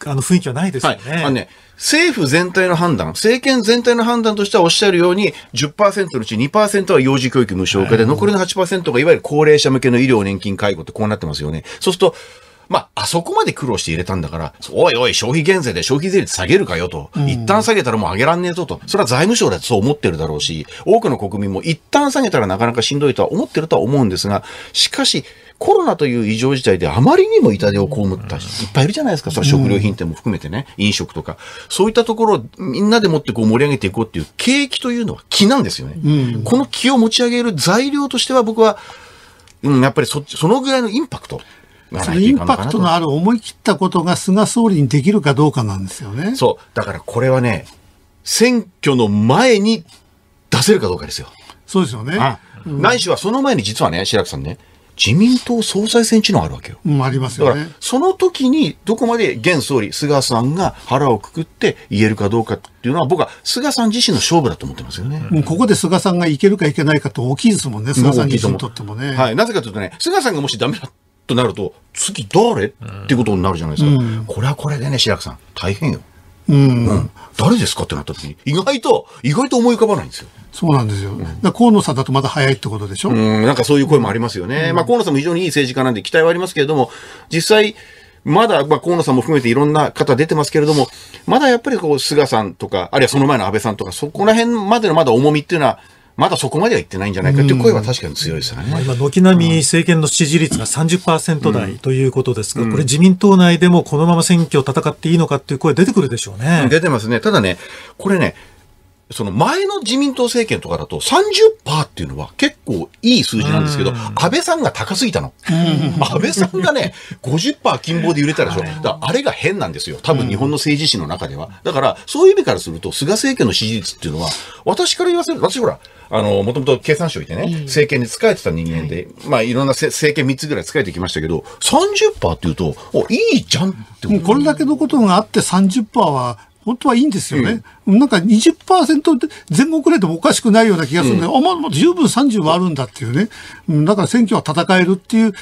雰囲気はないですよね。 政府全体の判断、政権全体の判断としてはおっしゃるように、10% のうち 2% は幼児教育無償化で、残りの 8% がいわゆる高齢者向けの医療年金介護ってこうなってますよね。そうすると、あそこまで苦労して入れたんだから、おいおい、消費減税で消費税率下げるかよと。一旦下げたらもう上げらんねえぞと。それは財務省だってそう思ってるだろうし、多くの国民も一旦下げたらなかなかしんどいとは思ってるとは思うんですが、しかし、コロナという異常事態であまりにも痛手を被った人いっぱいいるじゃないですか。それは食料品店も含めてね、飲食とか。そういったところをみんなでもってこう盛り上げていこうっていう景気というのは気なんですよね。この気を持ち上げる材料としては僕は、やっぱりそのぐらいのインパクト。 そのインパクトのある思い切ったことが菅総理にできるかどうかなんですよね。 そう。だからこれはね、選挙の前に出せるかどうかですよ。 そうですよね。 ないしはその前に実はね、白木さんね、自民党総裁選っていうのがあるわけよ。 ありますよね。 だからその時にどこまで現総理、菅さんが腹をくくって言えるかどうかっていうのは僕は菅さん自身の勝負だと思ってますよね。 ここで菅さんがいけるかいけないかと大きいですもんね、菅さん自身にとってもね。 はい。なぜかというとね、菅さんがもしダメだとなると、次誰っていうことになるじゃないですか。これはこれでね、白木さん、大変よ。誰ですかってなった時に、意外と思い浮かばないんですよ。 そうなんですよ。河野さんだとまだ早いってことでしょ。 なんかそういう声もありますよね。河野さんも非常にいい政治家なんで期待はありますけれども、実際、まだ、河野さんも含めていろんな方出てますけれども、まだやっぱり菅さんとか、あるいはその前の安倍さんとか、そこら辺までのまだ重みっていうのは、まだそこまでは言ってないんじゃないかという声は確かに強いですよね。 今、軒並み政権の支持率が 30% 台ということですが、これ自民党内でもこのまま選挙を戦っていいのかっていう声出てくるでしょうね。 出てますね。ただね、これね、その前の自民党政権とかだと 30% っていうのは結構いい数字なんですけど、安倍さんが高すぎたの。安倍さんがね、50% 金棒で揺れたでしょ。だからあれが変なんですよ。多分日本の政治史の中では。だから、そういう意味からすると、菅政権の支持率っていうのは、私から言わせると、私ほら、もともと経産省いてね、政権に仕えてた人間で、いろんな政権3つぐらい仕えてきましたけど、30% っていうと、いいじゃんって思う。 これだけのことがあって 30% は、本当はいいんですよね。なんか 20% で前後くらいでもおかしくないような気がするんで、十分30はあるんだっていうね。だから選挙は戦えるっていう、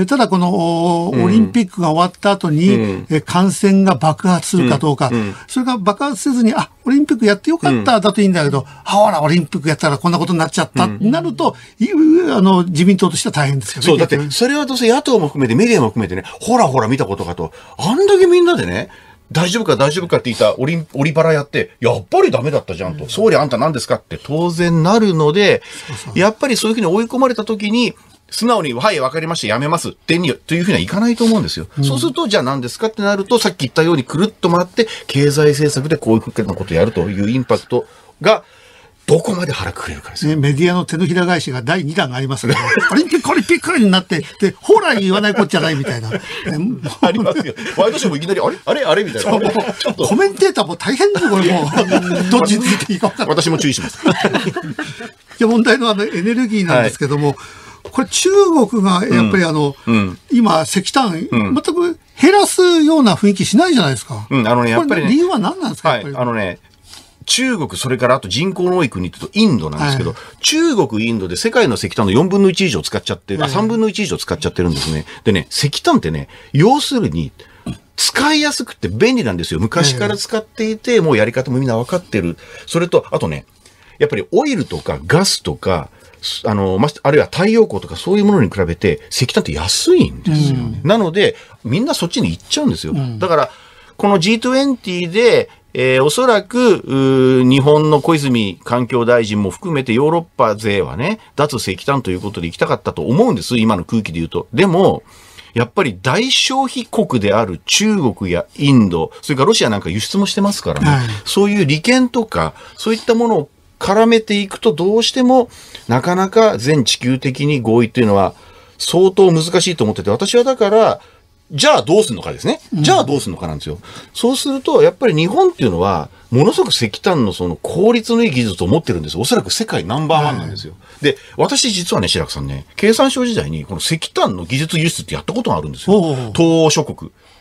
ただこのオリンピックが終わった後に、感染が爆発するかどうか、それが爆発せずに、オリンピックやってよかっただといいんだけど、ほら、オリンピックやったらこんなことになっちゃった、なると、自民党としては大変ですけどね。 そう、だって、それはどうせ野党も含めてメディアも含めてね、ほらほら見たことかと、あんだけみんなでね、大丈夫か大丈夫かって言ったオリパラやって、やっぱりダメだったじゃんと。総理あんた何ですかって当然なるので、やっぱりそういうふうに追い込まれた時に、素直に、はい、わかりました、やめます、というふうにはいかないと思うんですよ。そうすると、じゃあ何ですかってなると、さっき言ったようにくるっと回って、経済政策でこういうふうなことをやるというインパクトが、どこまで腹くくれるかですよ。 メディアの手のひら返しが第2弾がありますけど、オリンピックになって、で、ほら言わないこっちゃないみたいな。 ありますよ。ワイドショーもいきなり、あれみたいな。 ちょっとコメンテーターも大変ですよ、これもう。どっちについていいか分からない。 私も注意します。 じゃ問題のエネルギーなんですけども、これ中国がやっぱり今石炭、全く減らすような雰囲気しないじゃないですか。 やっぱりね。 理由は何なんですか？ 中国、それからあと人口の多い国って言うとインドなんですけど、中国、インドで世界の石炭の4分の1以上使っちゃってる、3分の1以上使っちゃってるんですね。でね、石炭ってね、要するに、使いやすくて便利なんですよ。昔から使っていて、もうやり方もみんな分かってる。それと、あとね、やっぱりオイルとかガスとか、あるいは太陽光とかそういうものに比べて石炭って安いんですよ。なので、みんなそっちに行っちゃうんですよ。だから、この G20 で、おそらく、日本の小泉環境大臣も含めてヨーロッパ勢はね、脱石炭ということで行きたかったと思うんです。今の空気で言うと。でも、やっぱり大消費国である中国やインド、それからロシアなんか輸出もしてますからね。そういう利権とか、そういったものを絡めていくとどうしても、なかなか全地球的に合意っていうのは相当難しいと思ってて、私はだから、じゃあどうするのかですね。じゃあどうするのかなんですよ。そうすると、やっぱり日本っていうのは、ものすごく石炭のその効率のいい技術を持ってるんですよ。おそらく世界ナンバーワンなんですよ。で、私実はね、白木さんね、経産省時代にこの石炭の技術輸出ってやったことがあるんですよ。東欧諸国。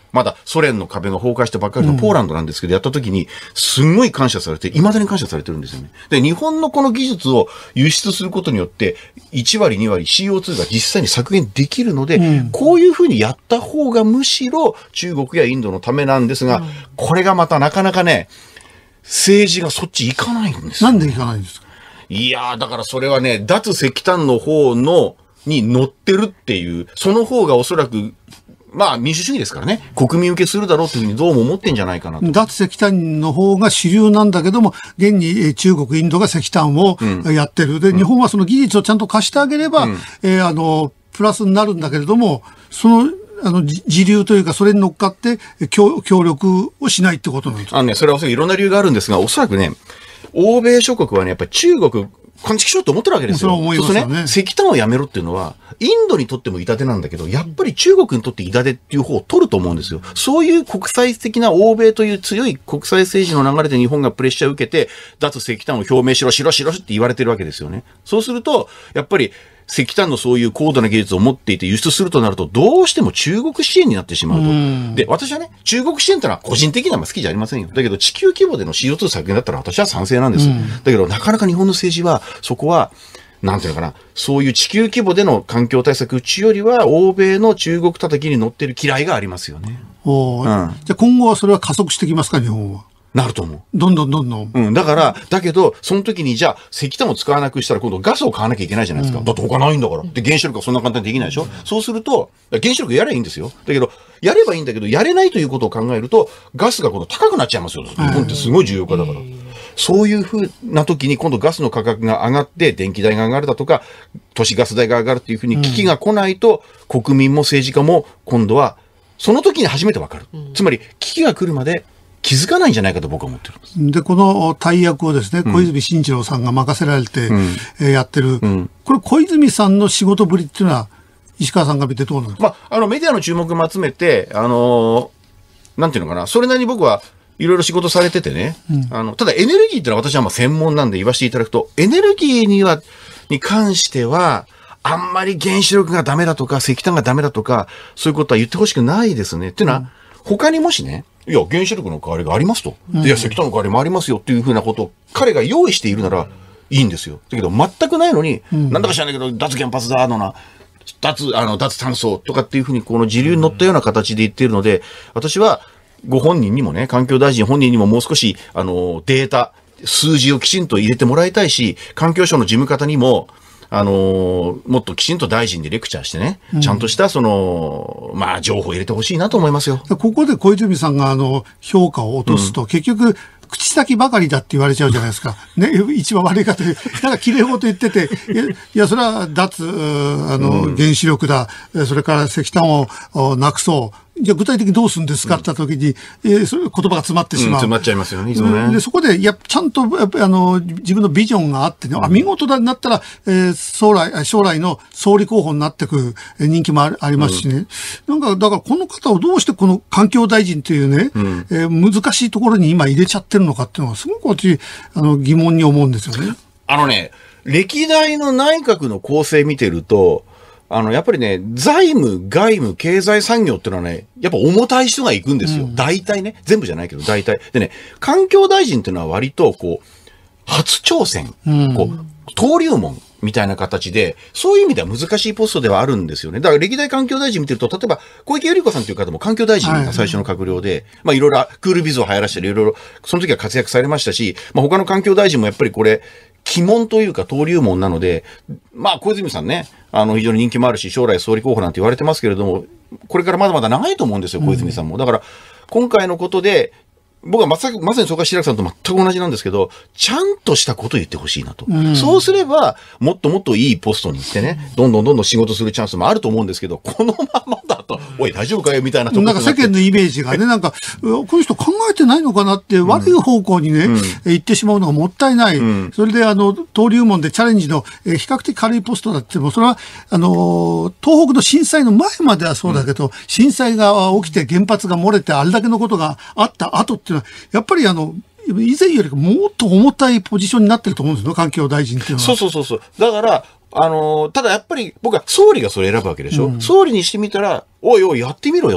まだソ連の壁が崩壊してばっかりのポーランドなんですけど、やった時に、すんごい感謝されて、未だに感謝されてるんですよね。で、日本のこの技術を輸出することによって、1割、2割 CO2 が実際に削減できるので、こういうふうにやった方がむしろ中国やインドのためなんですが、これがまたなかなかね、政治がそっち行かないんですよ。 なんで行かないんですか？ いやー、だからそれはね、脱石炭の方に乗ってるっていう、その方がおそらく、まあ民主主義ですからね、国民受けするだろうというふうにどうも思ってんじゃないかなと。 脱石炭の方が主流なんだけども、現に中国、インドが石炭をやってる。で、日本はその技術をちゃんと貸してあげれば、プラスになるんだけれども、その、自流というか、それに乗っかって協力をしないってことなんですか？ それはおそらくいろんな理由があるんですが、おそらくね、欧米諸国はね、やっぱり中国、感じしようと思ってるわけですよ。 そう思いますよね。 そうするとね、石炭をやめろっていうのは、インドにとっても痛手なんだけど、やっぱり中国にとって痛手っていう方を取ると思うんですよ。そういう国際的な欧米という強い国際政治の流れで日本がプレッシャーを受けて、脱石炭を表明しろって言われてるわけですよね。そうすると、やっぱり、石炭のそういう高度な技術を持っていて輸出するとなると、どうしても中国支援になってしまうと。で、私はね、中国支援ってのは個人的には好きじゃありませんよ。だけど地球規模での CO2 削減だったら私は賛成なんです。だけど、なかなか日本の政治は、そこは、なんていうのかな、そういう地球規模での環境対策うちよりは、欧米の中国叩きに乗っている嫌いがありますよね。 じゃあ今後はそれは加速してきますか、日本は。 なると思う。 どんどん。 だけど、その時にじゃあ、石炭を使わなくしたら今度ガスを買わなきゃいけないじゃないですか。だって他ないんだから。で、原子力はそんな簡単にできないでしょ。そうすると、原子力やればいいんですよ。だけど、やればいいんだけど、やれないということを考えると、ガスが今度高くなっちゃいますよ。日本ってすごい重要化だから。そういうふうな時に今度ガスの価格が上がって、電気代が上がるだとか、都市ガス代が上がるっていうふうに危機が来ないと、国民も政治家も今度は、その時に初めてわかる。つまり、危機が来るまで、気づかないんじゃないかと僕は思ってるんです。 で、この大役をですね、小泉進次郎さんが任せられて、やってる、これ小泉さんの仕事ぶりっていうのは、石川さんが見てどうなんですか？ メディアの注目も集めて、なんていうのかな、それなりに僕はいろいろ仕事されててね、ただエネルギーっていうのは私は専門なんで言わせていただくと、エネルギーに関しては、あんまり原子力がダメだとか、石炭がダメだとか、そういうことは言ってほしくないですね。っていうのは、他にもしね、いや、原子力の代わりがありますと。いや、石炭の代わりもありますよっていうふうなことを彼が用意しているならいいんですよ。だけど、全くないのに、なんだか知らないけど、脱原発だ、脱炭素とかっていうふうに、この時流に乗ったような形で言っているので、私は、ご本人にもね、環境大臣本人にももう少し、データ、数字をきちんと入れてもらいたいし、環境省の事務方にも、もっときちんと大臣でレクチャーしてね、ちゃんとした情報を入れてほしいなと思いますよ。 ここで小泉さんが評価を落とすと、結局、口先ばかりだって言われちゃうじゃないですか。ね、一番悪い方で、なんか綺麗事言ってて、いや、それは脱、原子力だ、それから石炭をなくそう。じゃあ具体的にどうするんですかって言った時に、それ言葉が詰まってしまう。 詰まっちゃいますよね、いつもね。 で、そこで、ちゃんと、自分のビジョンがあってね、見事だになったら、将来の総理候補になってく人気もありますしね。だからこの方をどうしてこの環境大臣というね、難しいところに今入れちゃってるのかっていうのは、すごく私、疑問に思うんですよね。 歴代の内閣の構成見てると、やっぱりね、財務、外務、経済産業っていうのはね、やっぱ重たい人が行くんですよ。大体ね。全部じゃないけど、大体。でね、環境大臣っていうのは割と、初挑戦、登竜門みたいな形で、そういう意味では難しいポストではあるんですよね。だから歴代環境大臣見てると、例えば、小池百合子さんという方も環境大臣が最初の閣僚で、いろいろクールビズを流行らしていろいろ、その時は活躍されましたし、他の環境大臣もやっぱりこれ、鬼門というか登竜門なので、小泉さんね、非常に人気もあるし、将来総理候補なんて言われてますけれども、これからまだまだ長いと思うんですよ、小泉さんも。だから、今回のことで、僕はまさにそこは白木さんと全く同じなんですけど、ちゃんとしたことを言ってほしいなと。そうすれば、もっともっといいポストに行ってね、どんどん仕事するチャンスもあると思うんですけど、このままだと、おい、大丈夫かよみたいなところ。 なんか世間のイメージがね、この人考えてないのかなって、悪い方向にね、行ってしまうのがもったいない。それで、登竜門でチャレンジの、比較的軽いポストだっても、それは、東北の震災の前まではそうだけど、震災が起きて原発が漏れて、あれだけのことがあった後っていうのは、やっぱり以前よりもっと重たいポジションになってると思うんですよ、環境大臣っていうのは。 そう。だから、ただやっぱり僕は総理がそれ選ぶわけでしょ。総理にしてみたら、おいおいやってみろよと。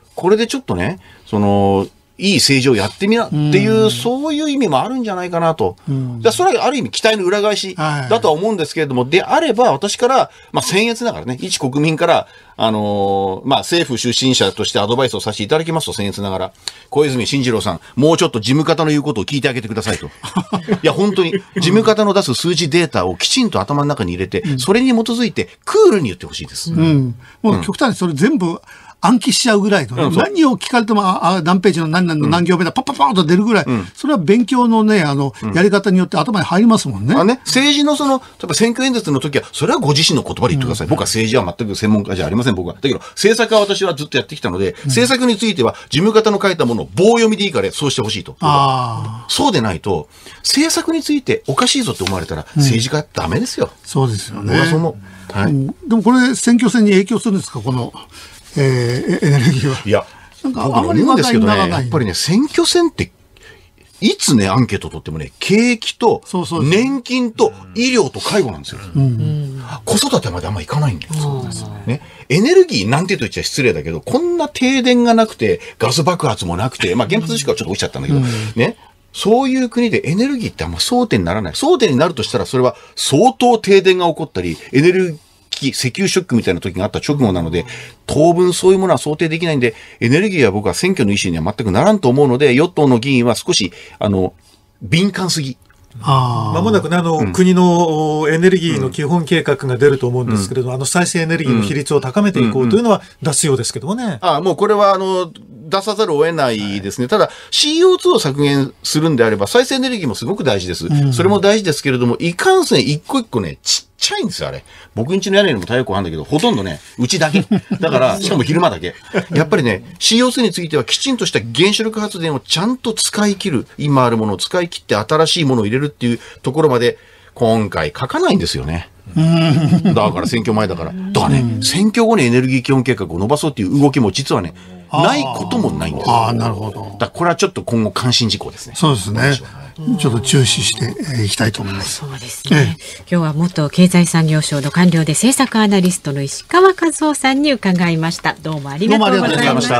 これでちょっとね、いい政治をやってみなっていう、そういう意味もあるんじゃないかなと。それはある意味期待の裏返しだとは思うんですけれども、であれば私から、僭越ながらね、一国民から、政府出身者としてアドバイスをさせていただきますと、僭越ながら、小泉進次郎さん、もうちょっと事務方の言うことを聞いてあげてくださいと。いや、本当に、事務方の出す数字データをきちんと頭の中に入れて、それに基づいてクールに言ってほしいです。 もう極端にそれ全部、暗記しちゃうぐらいの、ね、何を聞かれても、何ページの何何行目だ、パッパッパッと出るぐらい、それは勉強のね、やり方によって頭に入りますもんね。 政治の例えば選挙演説の時は、それはご自身の言葉で言ってください。僕は政治は全く専門家じゃありません、僕は。だけど、政策は私はずっとやってきたので、政策については、事務方の書いたものを棒読みでいいから、そうしてほしいと。そうでないと、政策についておかしいぞって思われたら、政治家ダメですよ。 そうですよね。 僕はそう思う。はい。 でもこれ、選挙戦に影響するんですか、この、エネルギーは。 いや、なんかあんまり思うんですけどね、やっぱりね、選挙戦って、いつね、アンケート取ってもね、景気と、年金と、医療と介護なんですよ。子育てまであんまいかないんだよ。そうですね。エネルギーなんてと言っちゃ失礼だけど、こんな停電がなくて、ガス爆発もなくて、原発事故はちょっと落ちちゃったんだけど、ね。そういう国でエネルギーってあんま争点にならない。争点になるとしたら、それは相当停電が起こったり、エネルギー、石油ショックみたいな時があった直後なので、当分そういうものは想定できないんで、エネルギーは僕は選挙の意思には全くならんと思うので、与党の議員は少し、敏感すぎ。 まもなくね、国のエネルギーの基本計画が出ると思うんですけれど、再生エネルギーの比率を高めていこうというのは出すようですけどもね。 もうこれは、出さざるを得ないですね。ただ、CO2 を削減するんであれば、再生エネルギーもすごく大事です。それも大事ですけれども、いかんせん一個一個ね、ちっちゃいんですよ、あれ。僕ん家の屋根にも太陽光あるんだけど、ほとんどね、うちだけ。だから、しかも昼間だけ。やっぱりね、CO2 についてはきちんとした原子力発電をちゃんと使い切る。今あるものを使い切って新しいものを入れるっていうところまで、今回書かないんですよね。だから選挙前だから。だからね、選挙後にエネルギー基本計画を伸ばそうっていう動きも実はね、ないこともないんですよ。 なるほど。 だこれはちょっと今後関心事項ですね。 そうですね。ちょっと注視していきたいと思います。 そうですね。今日は元経済産業省の官僚で政策アナリストの石川和夫さんに伺いました。どうもありがとうございました。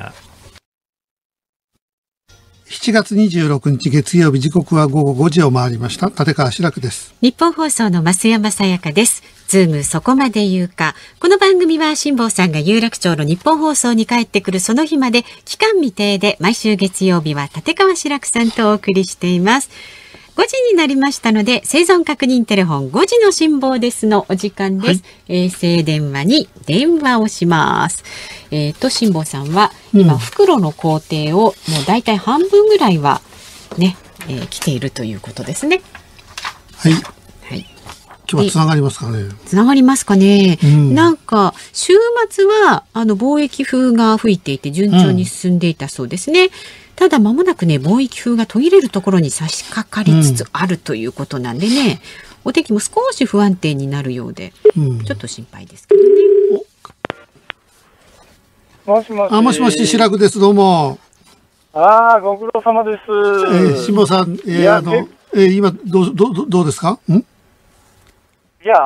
7月26日月曜日、時刻は午後5時を回りました。立川志らくです。 日本放送の増山さやかです。ズームそこまで言うか。この番組は辛坊さんが有楽町の日本放送に帰ってくるその日まで期間未定で、毎週月曜日は立川志らくさんとお送りしています。5時になりましたので、生存確認テレフォン5時の辛坊ですのお時間です。衛星電話に電話をします。辛坊さんは今、袋の工程をもうだいたい半分ぐらいはね、来ているということですね。 はい。今日はつながりますかね。 つながりますかね。なんか週末は貿易風が吹いていて順調に進んでいたそうですね。ただ間もなくね、貿易風が途切れるところに差し掛かりつつあるということなんでね、お天気も少し不安定になるようで、ちょっと心配ですけどね。 もしもし。 もしもし、志らくです。どうも。 ご苦労様です。 辛坊さん、今どうですか？ いや、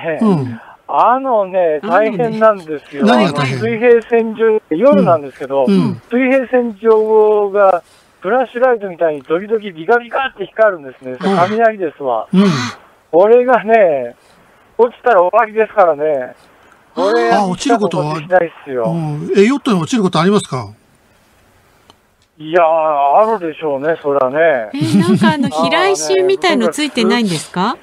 大変なんですよ。 何が大変？ 水平線上、夜なんですけど、水平線上がフラッシュライトみたいに時々ビカビカって光るんですね。雷ですわ。これがね、落ちたら終わりですからね。これ落ちることはしないっすよ。 ヨットに落ちることありますか？ いやあるでしょうね、そりゃね。 なんか飛来針みたいのついてないんですか？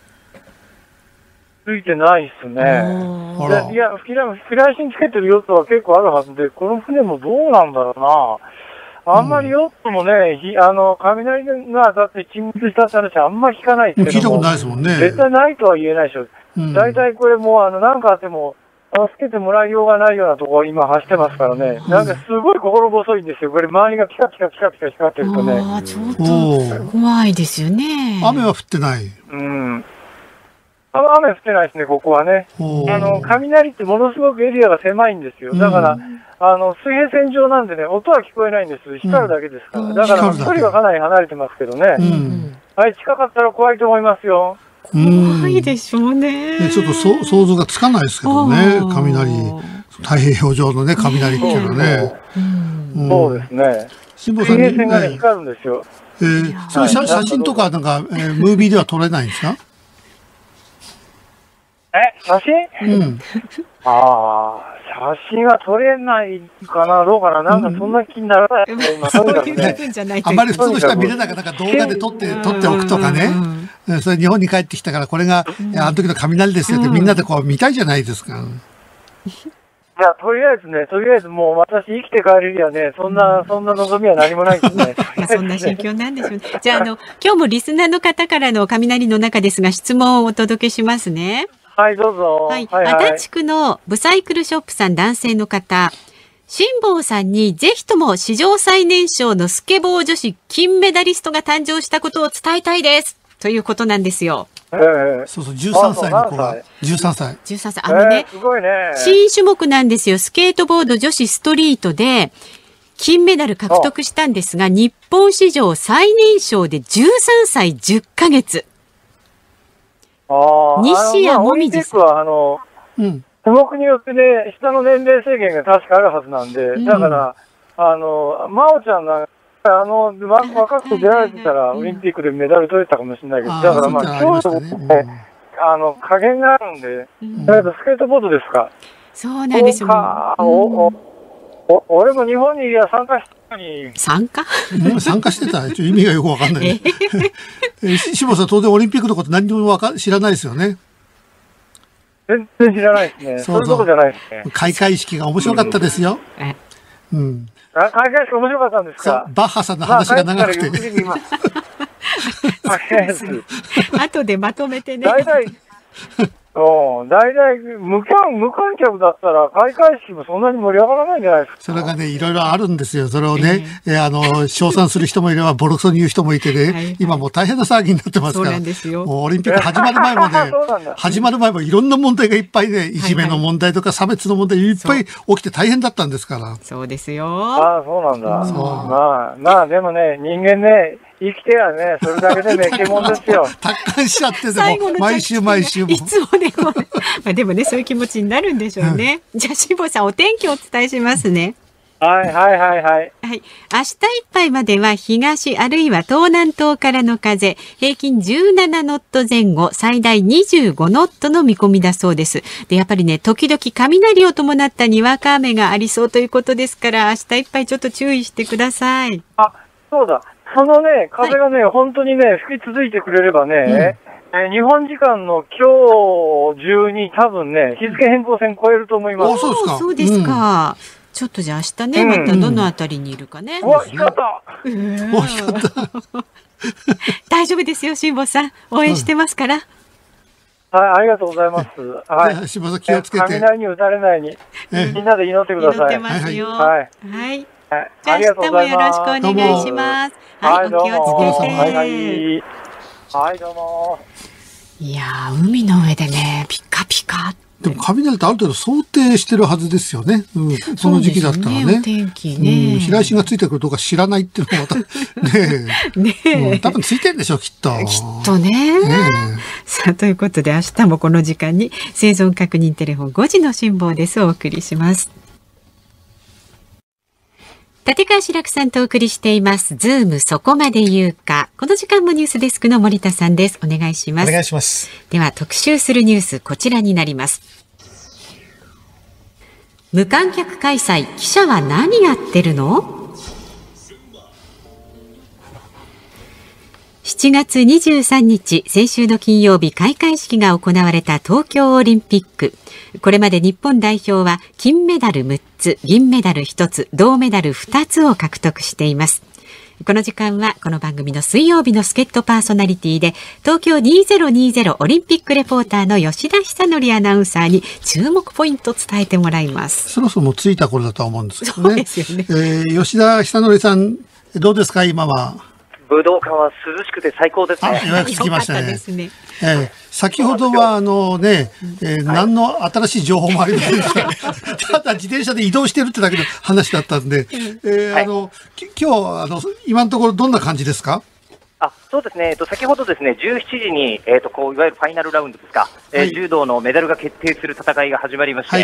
ついてないっすね。いや、飛来針つけてるヨットは結構あるはずで、この船もどうなんだろうな。あんまりヨットもね、雷が当たって沈没したって話はあんまり聞かないですけども。 聞いたことないですもんね。 絶対ないとは言えないでしょ。大体これもなんかあっても、助けてもらいようがないようなところ今走ってますからね。なんかすごい心細いんですよ。これ周りがピカピカピカピカ光ってるとね。 ちょっと怖いですよね。 雨は降ってない。 雨降ってないですね、ここはね。雷ってものすごくエリアが狭いんですよ。だから、水平線上なんでね、音は聞こえないんです。光るだけですから。だから、距離はかなり離れてますけどね。はい、近かったら怖いと思いますよ。 怖いでしょうね。 ちょっと想像がつかないですけどね、雷。 太平洋上のね、雷っていうのはね。 そうですね。 辛坊さん水平線がね、光るんですよ。 それ写真とかなんか、ムービーでは撮れないんですか？ 写真？ああ、写真は撮れないかな、どうかな、なんかそんな気にならない。今そういう部分じゃない。 あまり普通の人は見れないから、なんか動画で撮っておくとかね。それ日本に帰ってきたから、これが、あの時の雷ですよってみんなでこう見たいじゃないですか。 いや、とりあえずもう私生きて帰れるやね、そんな望みは何もないですね。 そんな心境なんでしょうね。じゃあ、今日もリスナーの方からの雷の中ですが、質問をお届けしますね。 はい、どうぞ。 はい。足立区のブサイクルショップさん、男性の方。辛坊さんにぜひとも史上最年少のスケボー女子金メダリストが誕生したことを伝えたいです。ということなんですよ。 そうそう、13歳の子が。13歳。 13歳。 すごいね。 新種目なんですよ。スケートボード女子ストリートで、金メダル獲得したんですが、日本史上最年少で13歳10ヶ月。西矢椛さん。 は種目によってね、下の年齢制限が確かあるはずなんで、だから、真央ちゃんが、若く出られてたら、オリンピックでメダル取れたかもしれないけど、だからまあ、今日のね、加減があるんで、だけどスケートボードですか。 そうなんですよ。 俺も日本にいりゃ参加したのに。 参加してた？意味がよくわかんないね。辛坊さん、当然オリンピックのこと何も知らないですよね。 全然知らないですね。そういうとこじゃないですね。 開会式が面白かったですよ。 開会式面白かったんですか？ バッハさんの話が長くて。 後でまとめてね。 大体無観客だったら開会式もそんなに盛り上がらないんじゃないですか。 それがね、いろいろあるんですよ。それをね、称賛する人もいれば、ボロクソに言う人もいてね、今もう大変な騒ぎになってますから。もうオリンピック始まる前もね、始まる前もいろんな問題がいっぱいで、いじめの問題とか差別の問題いっぱい起きて大変だったんですから。 そうですよ。 ああ、そうなんだ。まあでもね、人間ね、生きてはね、それだけでめっけもんですよ。 達観しちゃってでも、毎週も。いつもでもね。まあでもね、そういう気持ちになるんでしょうね。じゃあ、辛坊さん、お天気をお伝えしますね。 はい。 明日いっぱいまでは東あるいは東南東からの風、平均17ノット前後、最大25ノットの見込みだそうです。で、やっぱりね、時々雷を伴ったにわか雨がありそうということですから、明日いっぱいちょっと注意してください。 あ、そうだ。そのね、風がね、本当にね、吹き続いてくれればね、日本時間の今日中に多分ね、日付変更線超えると思います。 そうですか。ちょっとじゃあ明日ね、またどのあたりにいるかね。 光った。 大丈夫ですよ、辛坊さん。応援してますから。 はい、ありがとうございます。 はい。辛坊さん気をつけて。 雷に打たれないように、みんなで祈ってください。 祈ってますよ。はい。じゃあ明日もよろしくお願いします。 はい、 お気をつけて。はい、どうも。 いやー、海の上でね、ピカピカ。 でも雷ってある程度想定してるはずですよね。その時期だったらね。 天気ね。 飛来針がついてくるとか知らないっていうのもまたね。多分ついてるんでしょう、きっと。 きっとね。さあ、ということで明日もこの時間に生存確認テレフォン5時の辛坊です。お送りします。立川志らくさんとお送りしています。ズームそこまで言うか。この時間もニュースデスクの森田さんです。お願いします。 お願いします。 では特集するニュース、こちらになります。無観客開催、記者は何やってるの？7月23日、先週の金曜日、開会式が行われた東京オリンピック。これまで日本代表は金メダル6つ、銀メダル1つ、銅メダル2つを獲得しています。この時間はこの番組の水曜日の助っ人パーソナリティで、東京2020オリンピックレポーターの吉田久典アナウンサーに注目ポイントを伝えてもらいます。 そろそろ着いた頃だとは思うんですけどね。 そうですよね。 吉田久典さん、どうですか今は？ 武道館は涼しくて最高ですね。 ようやく着きましたね。 ですね。 先ほどは何の新しい情報もありませんでした。ただ自転車で移動してるってだけの話だったんで、今日今のところどんな感じですか？ そうですね、先ほどですね、17時に、こういわゆるファイナルラウンドですか、柔道のメダルが決定する戦いが始まりまして、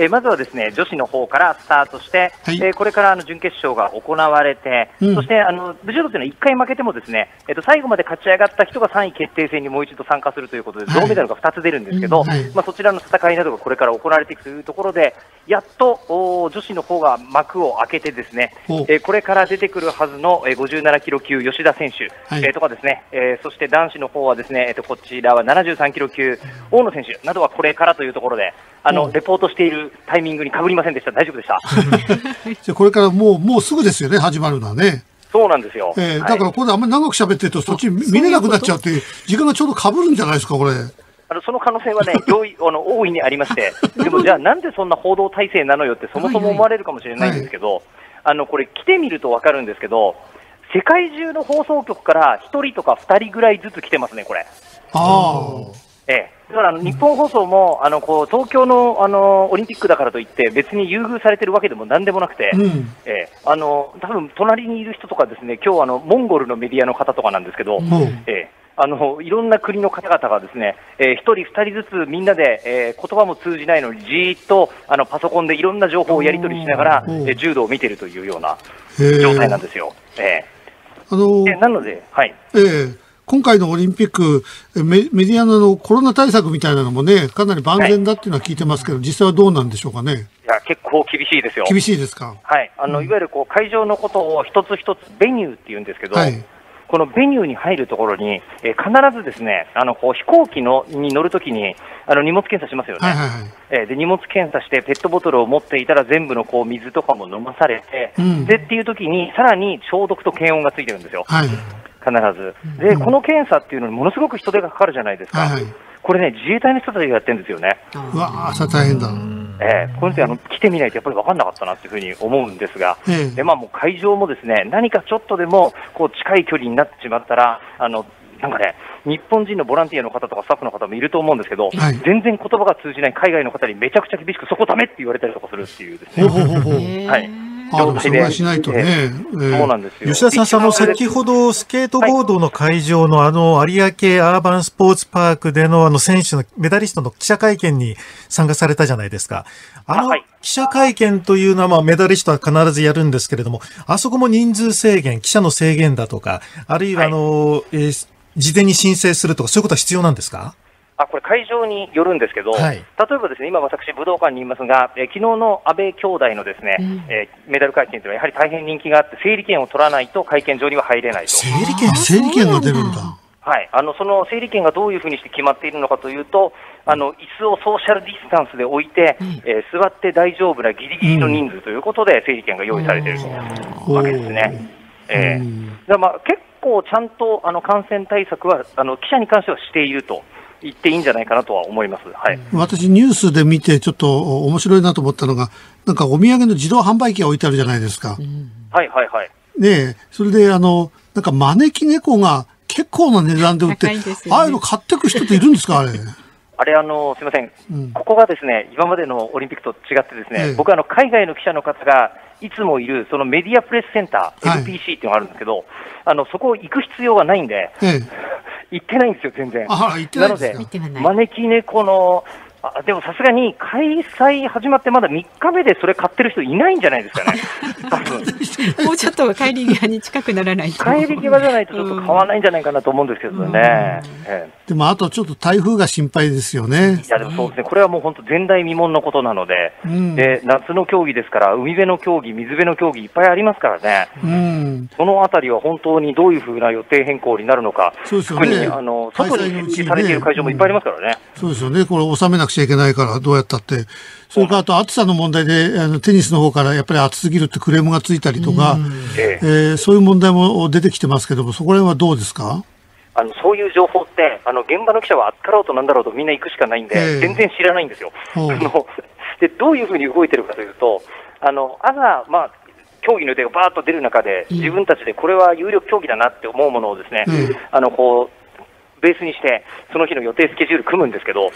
まずはですね、女子の方からスタートして、これから準決勝が行われて、そして武柔道というのは1回負けてもですね、最後まで勝ち上がった人が3位決定戦にもう一度参加するということで、銅メダルが2つ出るんですけど、そちらの戦いなどがこれから行われていくというところで、やっと女子の方が幕を開けてですね、これから出てくるはずの57キロ級吉田選手、とかですね、そして男子の方はですね、こちらは73キロ級大野選手などはこれからというところで、レポートしているタイミングに被りませんでした。大丈夫でした。 じゃこれからもうすぐですよね、始まるのはね。 そうなんですよ。 だからこれであんまり長く喋ってるとそっち見れなくなっちゃうっていう時間がちょうど被るんじゃないですか、これ。 その可能性はね、大いにありまして、でもじゃあなんでそんな報道体制なのよってそもそも思われるかもしれないんですけど、これ来てみるとわかるんですけど、世界中の放送局から1人とか2人ぐらいずつ来てますね、これ。だから日本放送も東京のオリンピックだからといって別に優遇されてるわけでもなんでもなくて、多分隣にいる人とかですね、今日モンゴルのメディアの方とかなんですけど、いろんな国の方々がですね、1人、2人ずつみんなで、言葉も通じないのにじーっとパソコンでいろんな情報をやり取りしながら、柔道を見てるというような状態なんですよ。なので、 今回のオリンピック、メディアのコロナ対策みたいなのもね、かなり万全だっていうのは聞いてますけど、実際はどうなんでしょうかね。 いや、結構厳しいですよ。 厳しいですか。 はい。いわゆる会場のことを一つ一つベニューって言うんですけど、このベニューに入るところに、必ずですね、飛行機に乗るときに、荷物検査しますよね。で、荷物検査して、ペットボトルを持っていたら全部の水とかも飲まされて、でっていうときに、さらに消毒と検温がついてるんですよ。必ず。で、この検査っていうのにものすごく人手がかかるじゃないですか。これね、自衛隊の人たちがやってるんですよね。 うわー、それ大変だ。 これって来てみないとやっぱり分かんなかったなっていうふうに思うんですが、でもう会場もですね、何かちょっとでも近い距離になってしまったら、なんかね、日本人のボランティアの方とかスタッフの方もいると思うんですけど、全然言葉が通じない海外の方にめちゃくちゃ厳しく、そこダメって言われたりとかするっていうですね。 それはしないとね。 そうなんですよ。 吉田さん、先ほどスケートボードの会場の有明アーバンスポーツパークでの選手のメダリストの記者会見に参加されたじゃないですか。記者会見というのはメダリストは必ずやるんですけれども、あそこも人数制限、記者の制限だとか、あるいは事前に申請するとか、そういうことは必要なんですか？ これ会場によるんですけど、例えばですね、今私武道館にいますが、昨日の安倍兄弟のですね、メダル会見というのはやはり大変人気があって、整理券を取らないと会見場には入れないと。 整理券が出るんだ。 はい、その整理券がどういうふうにして決まっているのかというと、椅子をソーシャルディスタンスで置いて、座って大丈夫なギリギリの人数ということで整理券が用意されているわけですね。結構ちゃんと感染対策は記者に関してはしていると言っていいんじゃないかなとは思います。 私ニュースで見てちょっと面白いなと思ったのが、なんかお土産の自動販売機が置いてあるじゃないですか。それでなんか招き猫が結構な値段で売って、ああいうの買ってく人っているんですか、あれ。 すみません、ここがですね、今までのオリンピックと違ってですね、僕海外の記者の方がいつもいるそのメディアプレスセンター、MPC っていうのがあるんですけど、そこ行く必要はないんで、行ってないんですよ、全然。なので、招き猫の、でもさすがに開催始まってまだ3日目でそれ買ってる人いないんじゃないですかね。多分もうちょっと帰り際に近くならないと。 帰り際じゃないとちょっと買わないんじゃないかなと思うんですけどね。 でもあとちょっと台風が心配ですよね。 いやでもそうですね、これはもう本当前代未聞のことなので、で夏の競技ですから、海辺の競技、水辺の競技いっぱいありますからね。そのあたりは本当にどういうふうな予定変更になるのか、特に外に設置されている会場もいっぱいありますからね。 そうですよね、これ収めなくちゃいけないからどうやったって。それからあと暑さの問題でテニスの方からやっぱり暑すぎるってクレームがついたりとか、そういう問題も出てきてますけども、そこら辺はどうですか？ そういう情報って現場の記者は暑かろうとなんだろうとみんな行くしかないんで、全然知らないんですよ。でどういうふうに動いてるかというと、朝、競技の予定がバーッと出る中で、自分たちでこれは有力競技だなって思うものをですね、ベースにしてその日の予定スケジュール組むんですけど、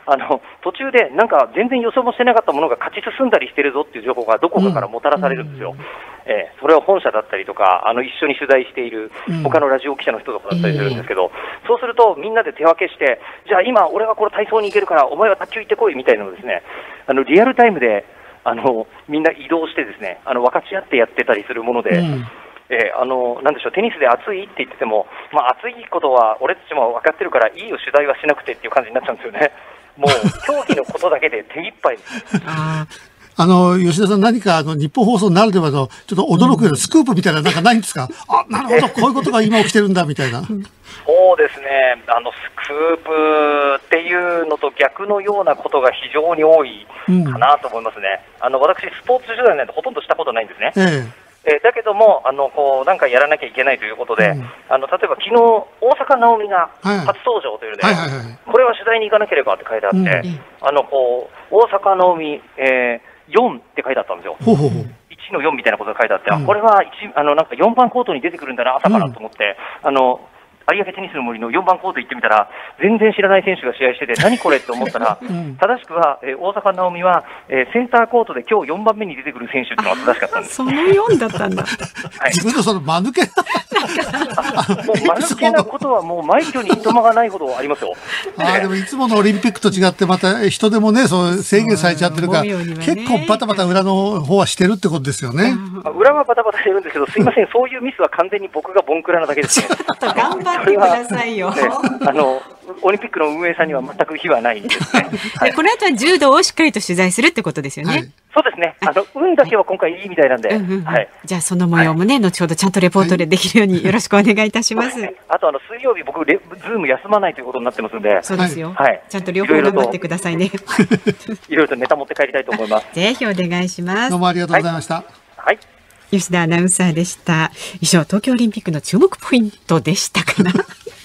途中でなんか全然予想もしてなかったものが勝ち進んだりしてるぞっていう情報がどこかからもたらされるんですよ。それは本社だったりとか、一緒に取材している他のラジオ記者の人とかだったりするんですけど、そうするとみんなで手分けして、じゃあ今俺はこれ体操に行けるから、お前は卓球行ってこいみたいなのをですね、リアルタイムで、みんな移動してですね、分かち合ってやってたりするもので、なんでしょう、テニスで暑いって言ってても、暑いことは俺たちも分かってるから、いいよ、取材はしなくてっていう感じになっちゃうんですよね。もう、競技のことだけで手一杯です。 吉田さん、何か日本放送ならではのちょっと驚くようなスクープみたいななんかないんですか？なるほど、こういうことが今起きてるんだみたいな。 そうですね、スクープっていうのと逆のようなことが非常に多いかなと思いますね。私、スポーツ取材なんてほとんどしたことないんですね。だけども、なんかやらなきゃいけないということで、例えば昨日、大坂なおみが初登場というので、これは取材に行かなければって書いてあって、大坂なおみ、4って書いてあったんですよ。1の4みたいなことが書いてあって、これはなんか4番コートに出てくるんだな、朝からと思って、有明テニスの森の4番コート行ってみたら、全然知らない選手が試合してて、何これって思ったら、正しくは、大坂なおみは、センターコートで今日4番目に出てくる選手っていうのが正しかったんです。 その4だったんだ。 自分のその間抜けもう間抜けなことはもう枚挙にいとまがないほどありますよ。 でもいつものオリンピックと違って、また人でもね、そう制限されちゃってるから、結構バタバタ裏の方はしてるってことですよね。 裏はバタバタしてるんですけど、すいません、そういうミスは完全に僕がボンクラなだけですね。 頑張ってくださいよ。 オリンピックの運営さんには全く非はないんですね。 この後は柔道をしっかりと取材するってことですよね。 そうですね。運だけは今回いいみたいなんで。 じゃあその模様もね、後ほどちゃんとレポートでできるようによろしくお願いいたします。 あと水曜日僕ズーム休まないということになってますんで。 そうですよ。ちゃんと両方頑張ってくださいね。 いろいろとネタ持って帰りたいと思います。 ぜひお願いします。 どうもありがとうございました。 吉田アナウンサーでした。以上、東京オリンピックの注目ポイントでしたかな。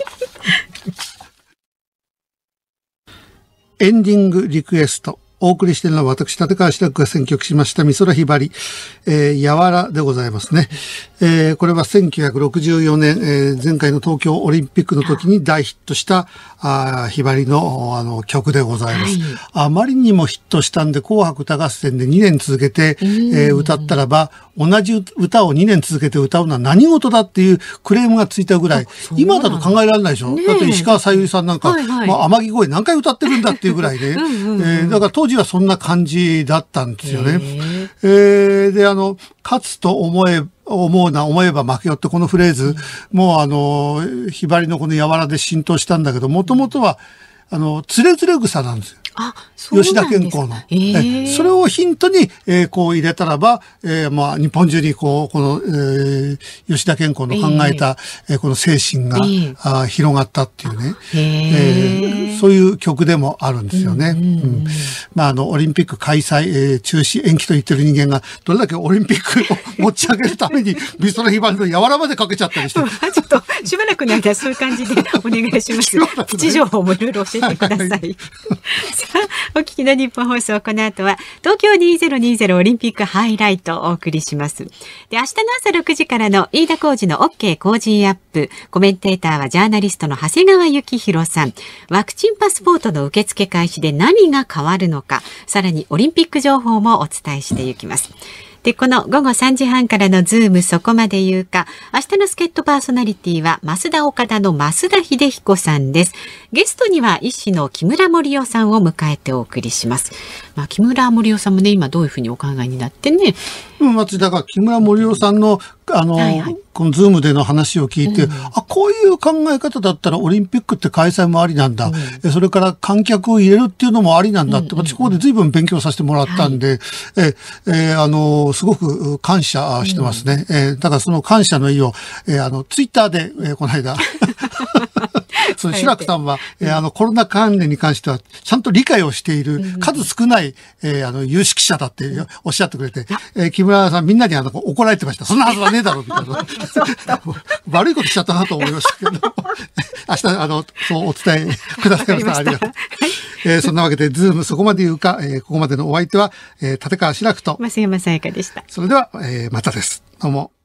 エンディングリクエスト。お送りしているのは私、立川志らくが選曲しました美空ひばり、やわらでございますね。これは1964年、前回の東京オリンピックの時に大ヒットしたひばりの曲でございます。あまりにもヒットしたんで、紅白歌合戦で2年続けて、歌ったらば、同じ歌を2年続けて歌うのは何事だっていうクレームがついたぐらい、今だと考えられないでしょ。だって石川さゆりさんなんか、天城越え何回歌ってるんだっていうぐらいで、だから当時はそんな感じだったんですよね。で、勝つと思えば負けよってこのフレーズ、もうひばりのこのやわらで浸透したんだけど、もともとは、つれづれ草なんですよ。吉田健康の。それをヒントに、こう入れたらば、日本中にこの、吉田健康の考えた、この精神が、広がったっていうね、そういう曲でもあるんですよね。オリンピック開催、中止延期と言ってる人間が、どれだけオリンピックを持ち上げるために、美空ひばりのやわらまでかけちゃったりして。 ちょっと、しばらくの間、そういう感じでお願いします。プチ情報もいろいろ教えてください。お聞きの日本放送、この後は東京2020オリンピックハイライトをお送りします。で、明日の朝6時からの飯田浩司の OK 工事アップ。コメンテーターはジャーナリストの長谷川幸宏さん。ワクチンパスポートの受付開始で何が変わるのか。さらにオリンピック情報もお伝えしていきます。で、この午後3時半からのズームそこまで言うか、明日の助っ人パーソナリティは増田岡田の増田秀彦さんです。ゲストには医師の木村盛夫さんを迎えてお送りします。木村盛夫さんもね、今どういうふうにお考えになってね。 だから木村盛夫さんのこのズームでの話を聞いて、こういう考え方だったらオリンピックって開催もありなんだ。それから観客を入れるっていうのもありなんだって、私ここで随分勉強させてもらったんで、すごく感謝してますね。だからその感謝の意を、ツイッターで、この間、その志らくさんは、コロナ関連に関してはちゃんと理解をしている、数少ない、有識者だっておっしゃってくれて、木村さんみんなに怒られてました。そんなはずはねえだろうみたいな。悪いことしちゃったなと思いましたけど、明日、そうお伝えくださいました。ありがとう。そんなわけで、ズームそこまで言うか、ここまでのお相手は、立川志らくと、 増山さやかでした。 それでは、またです。どうも。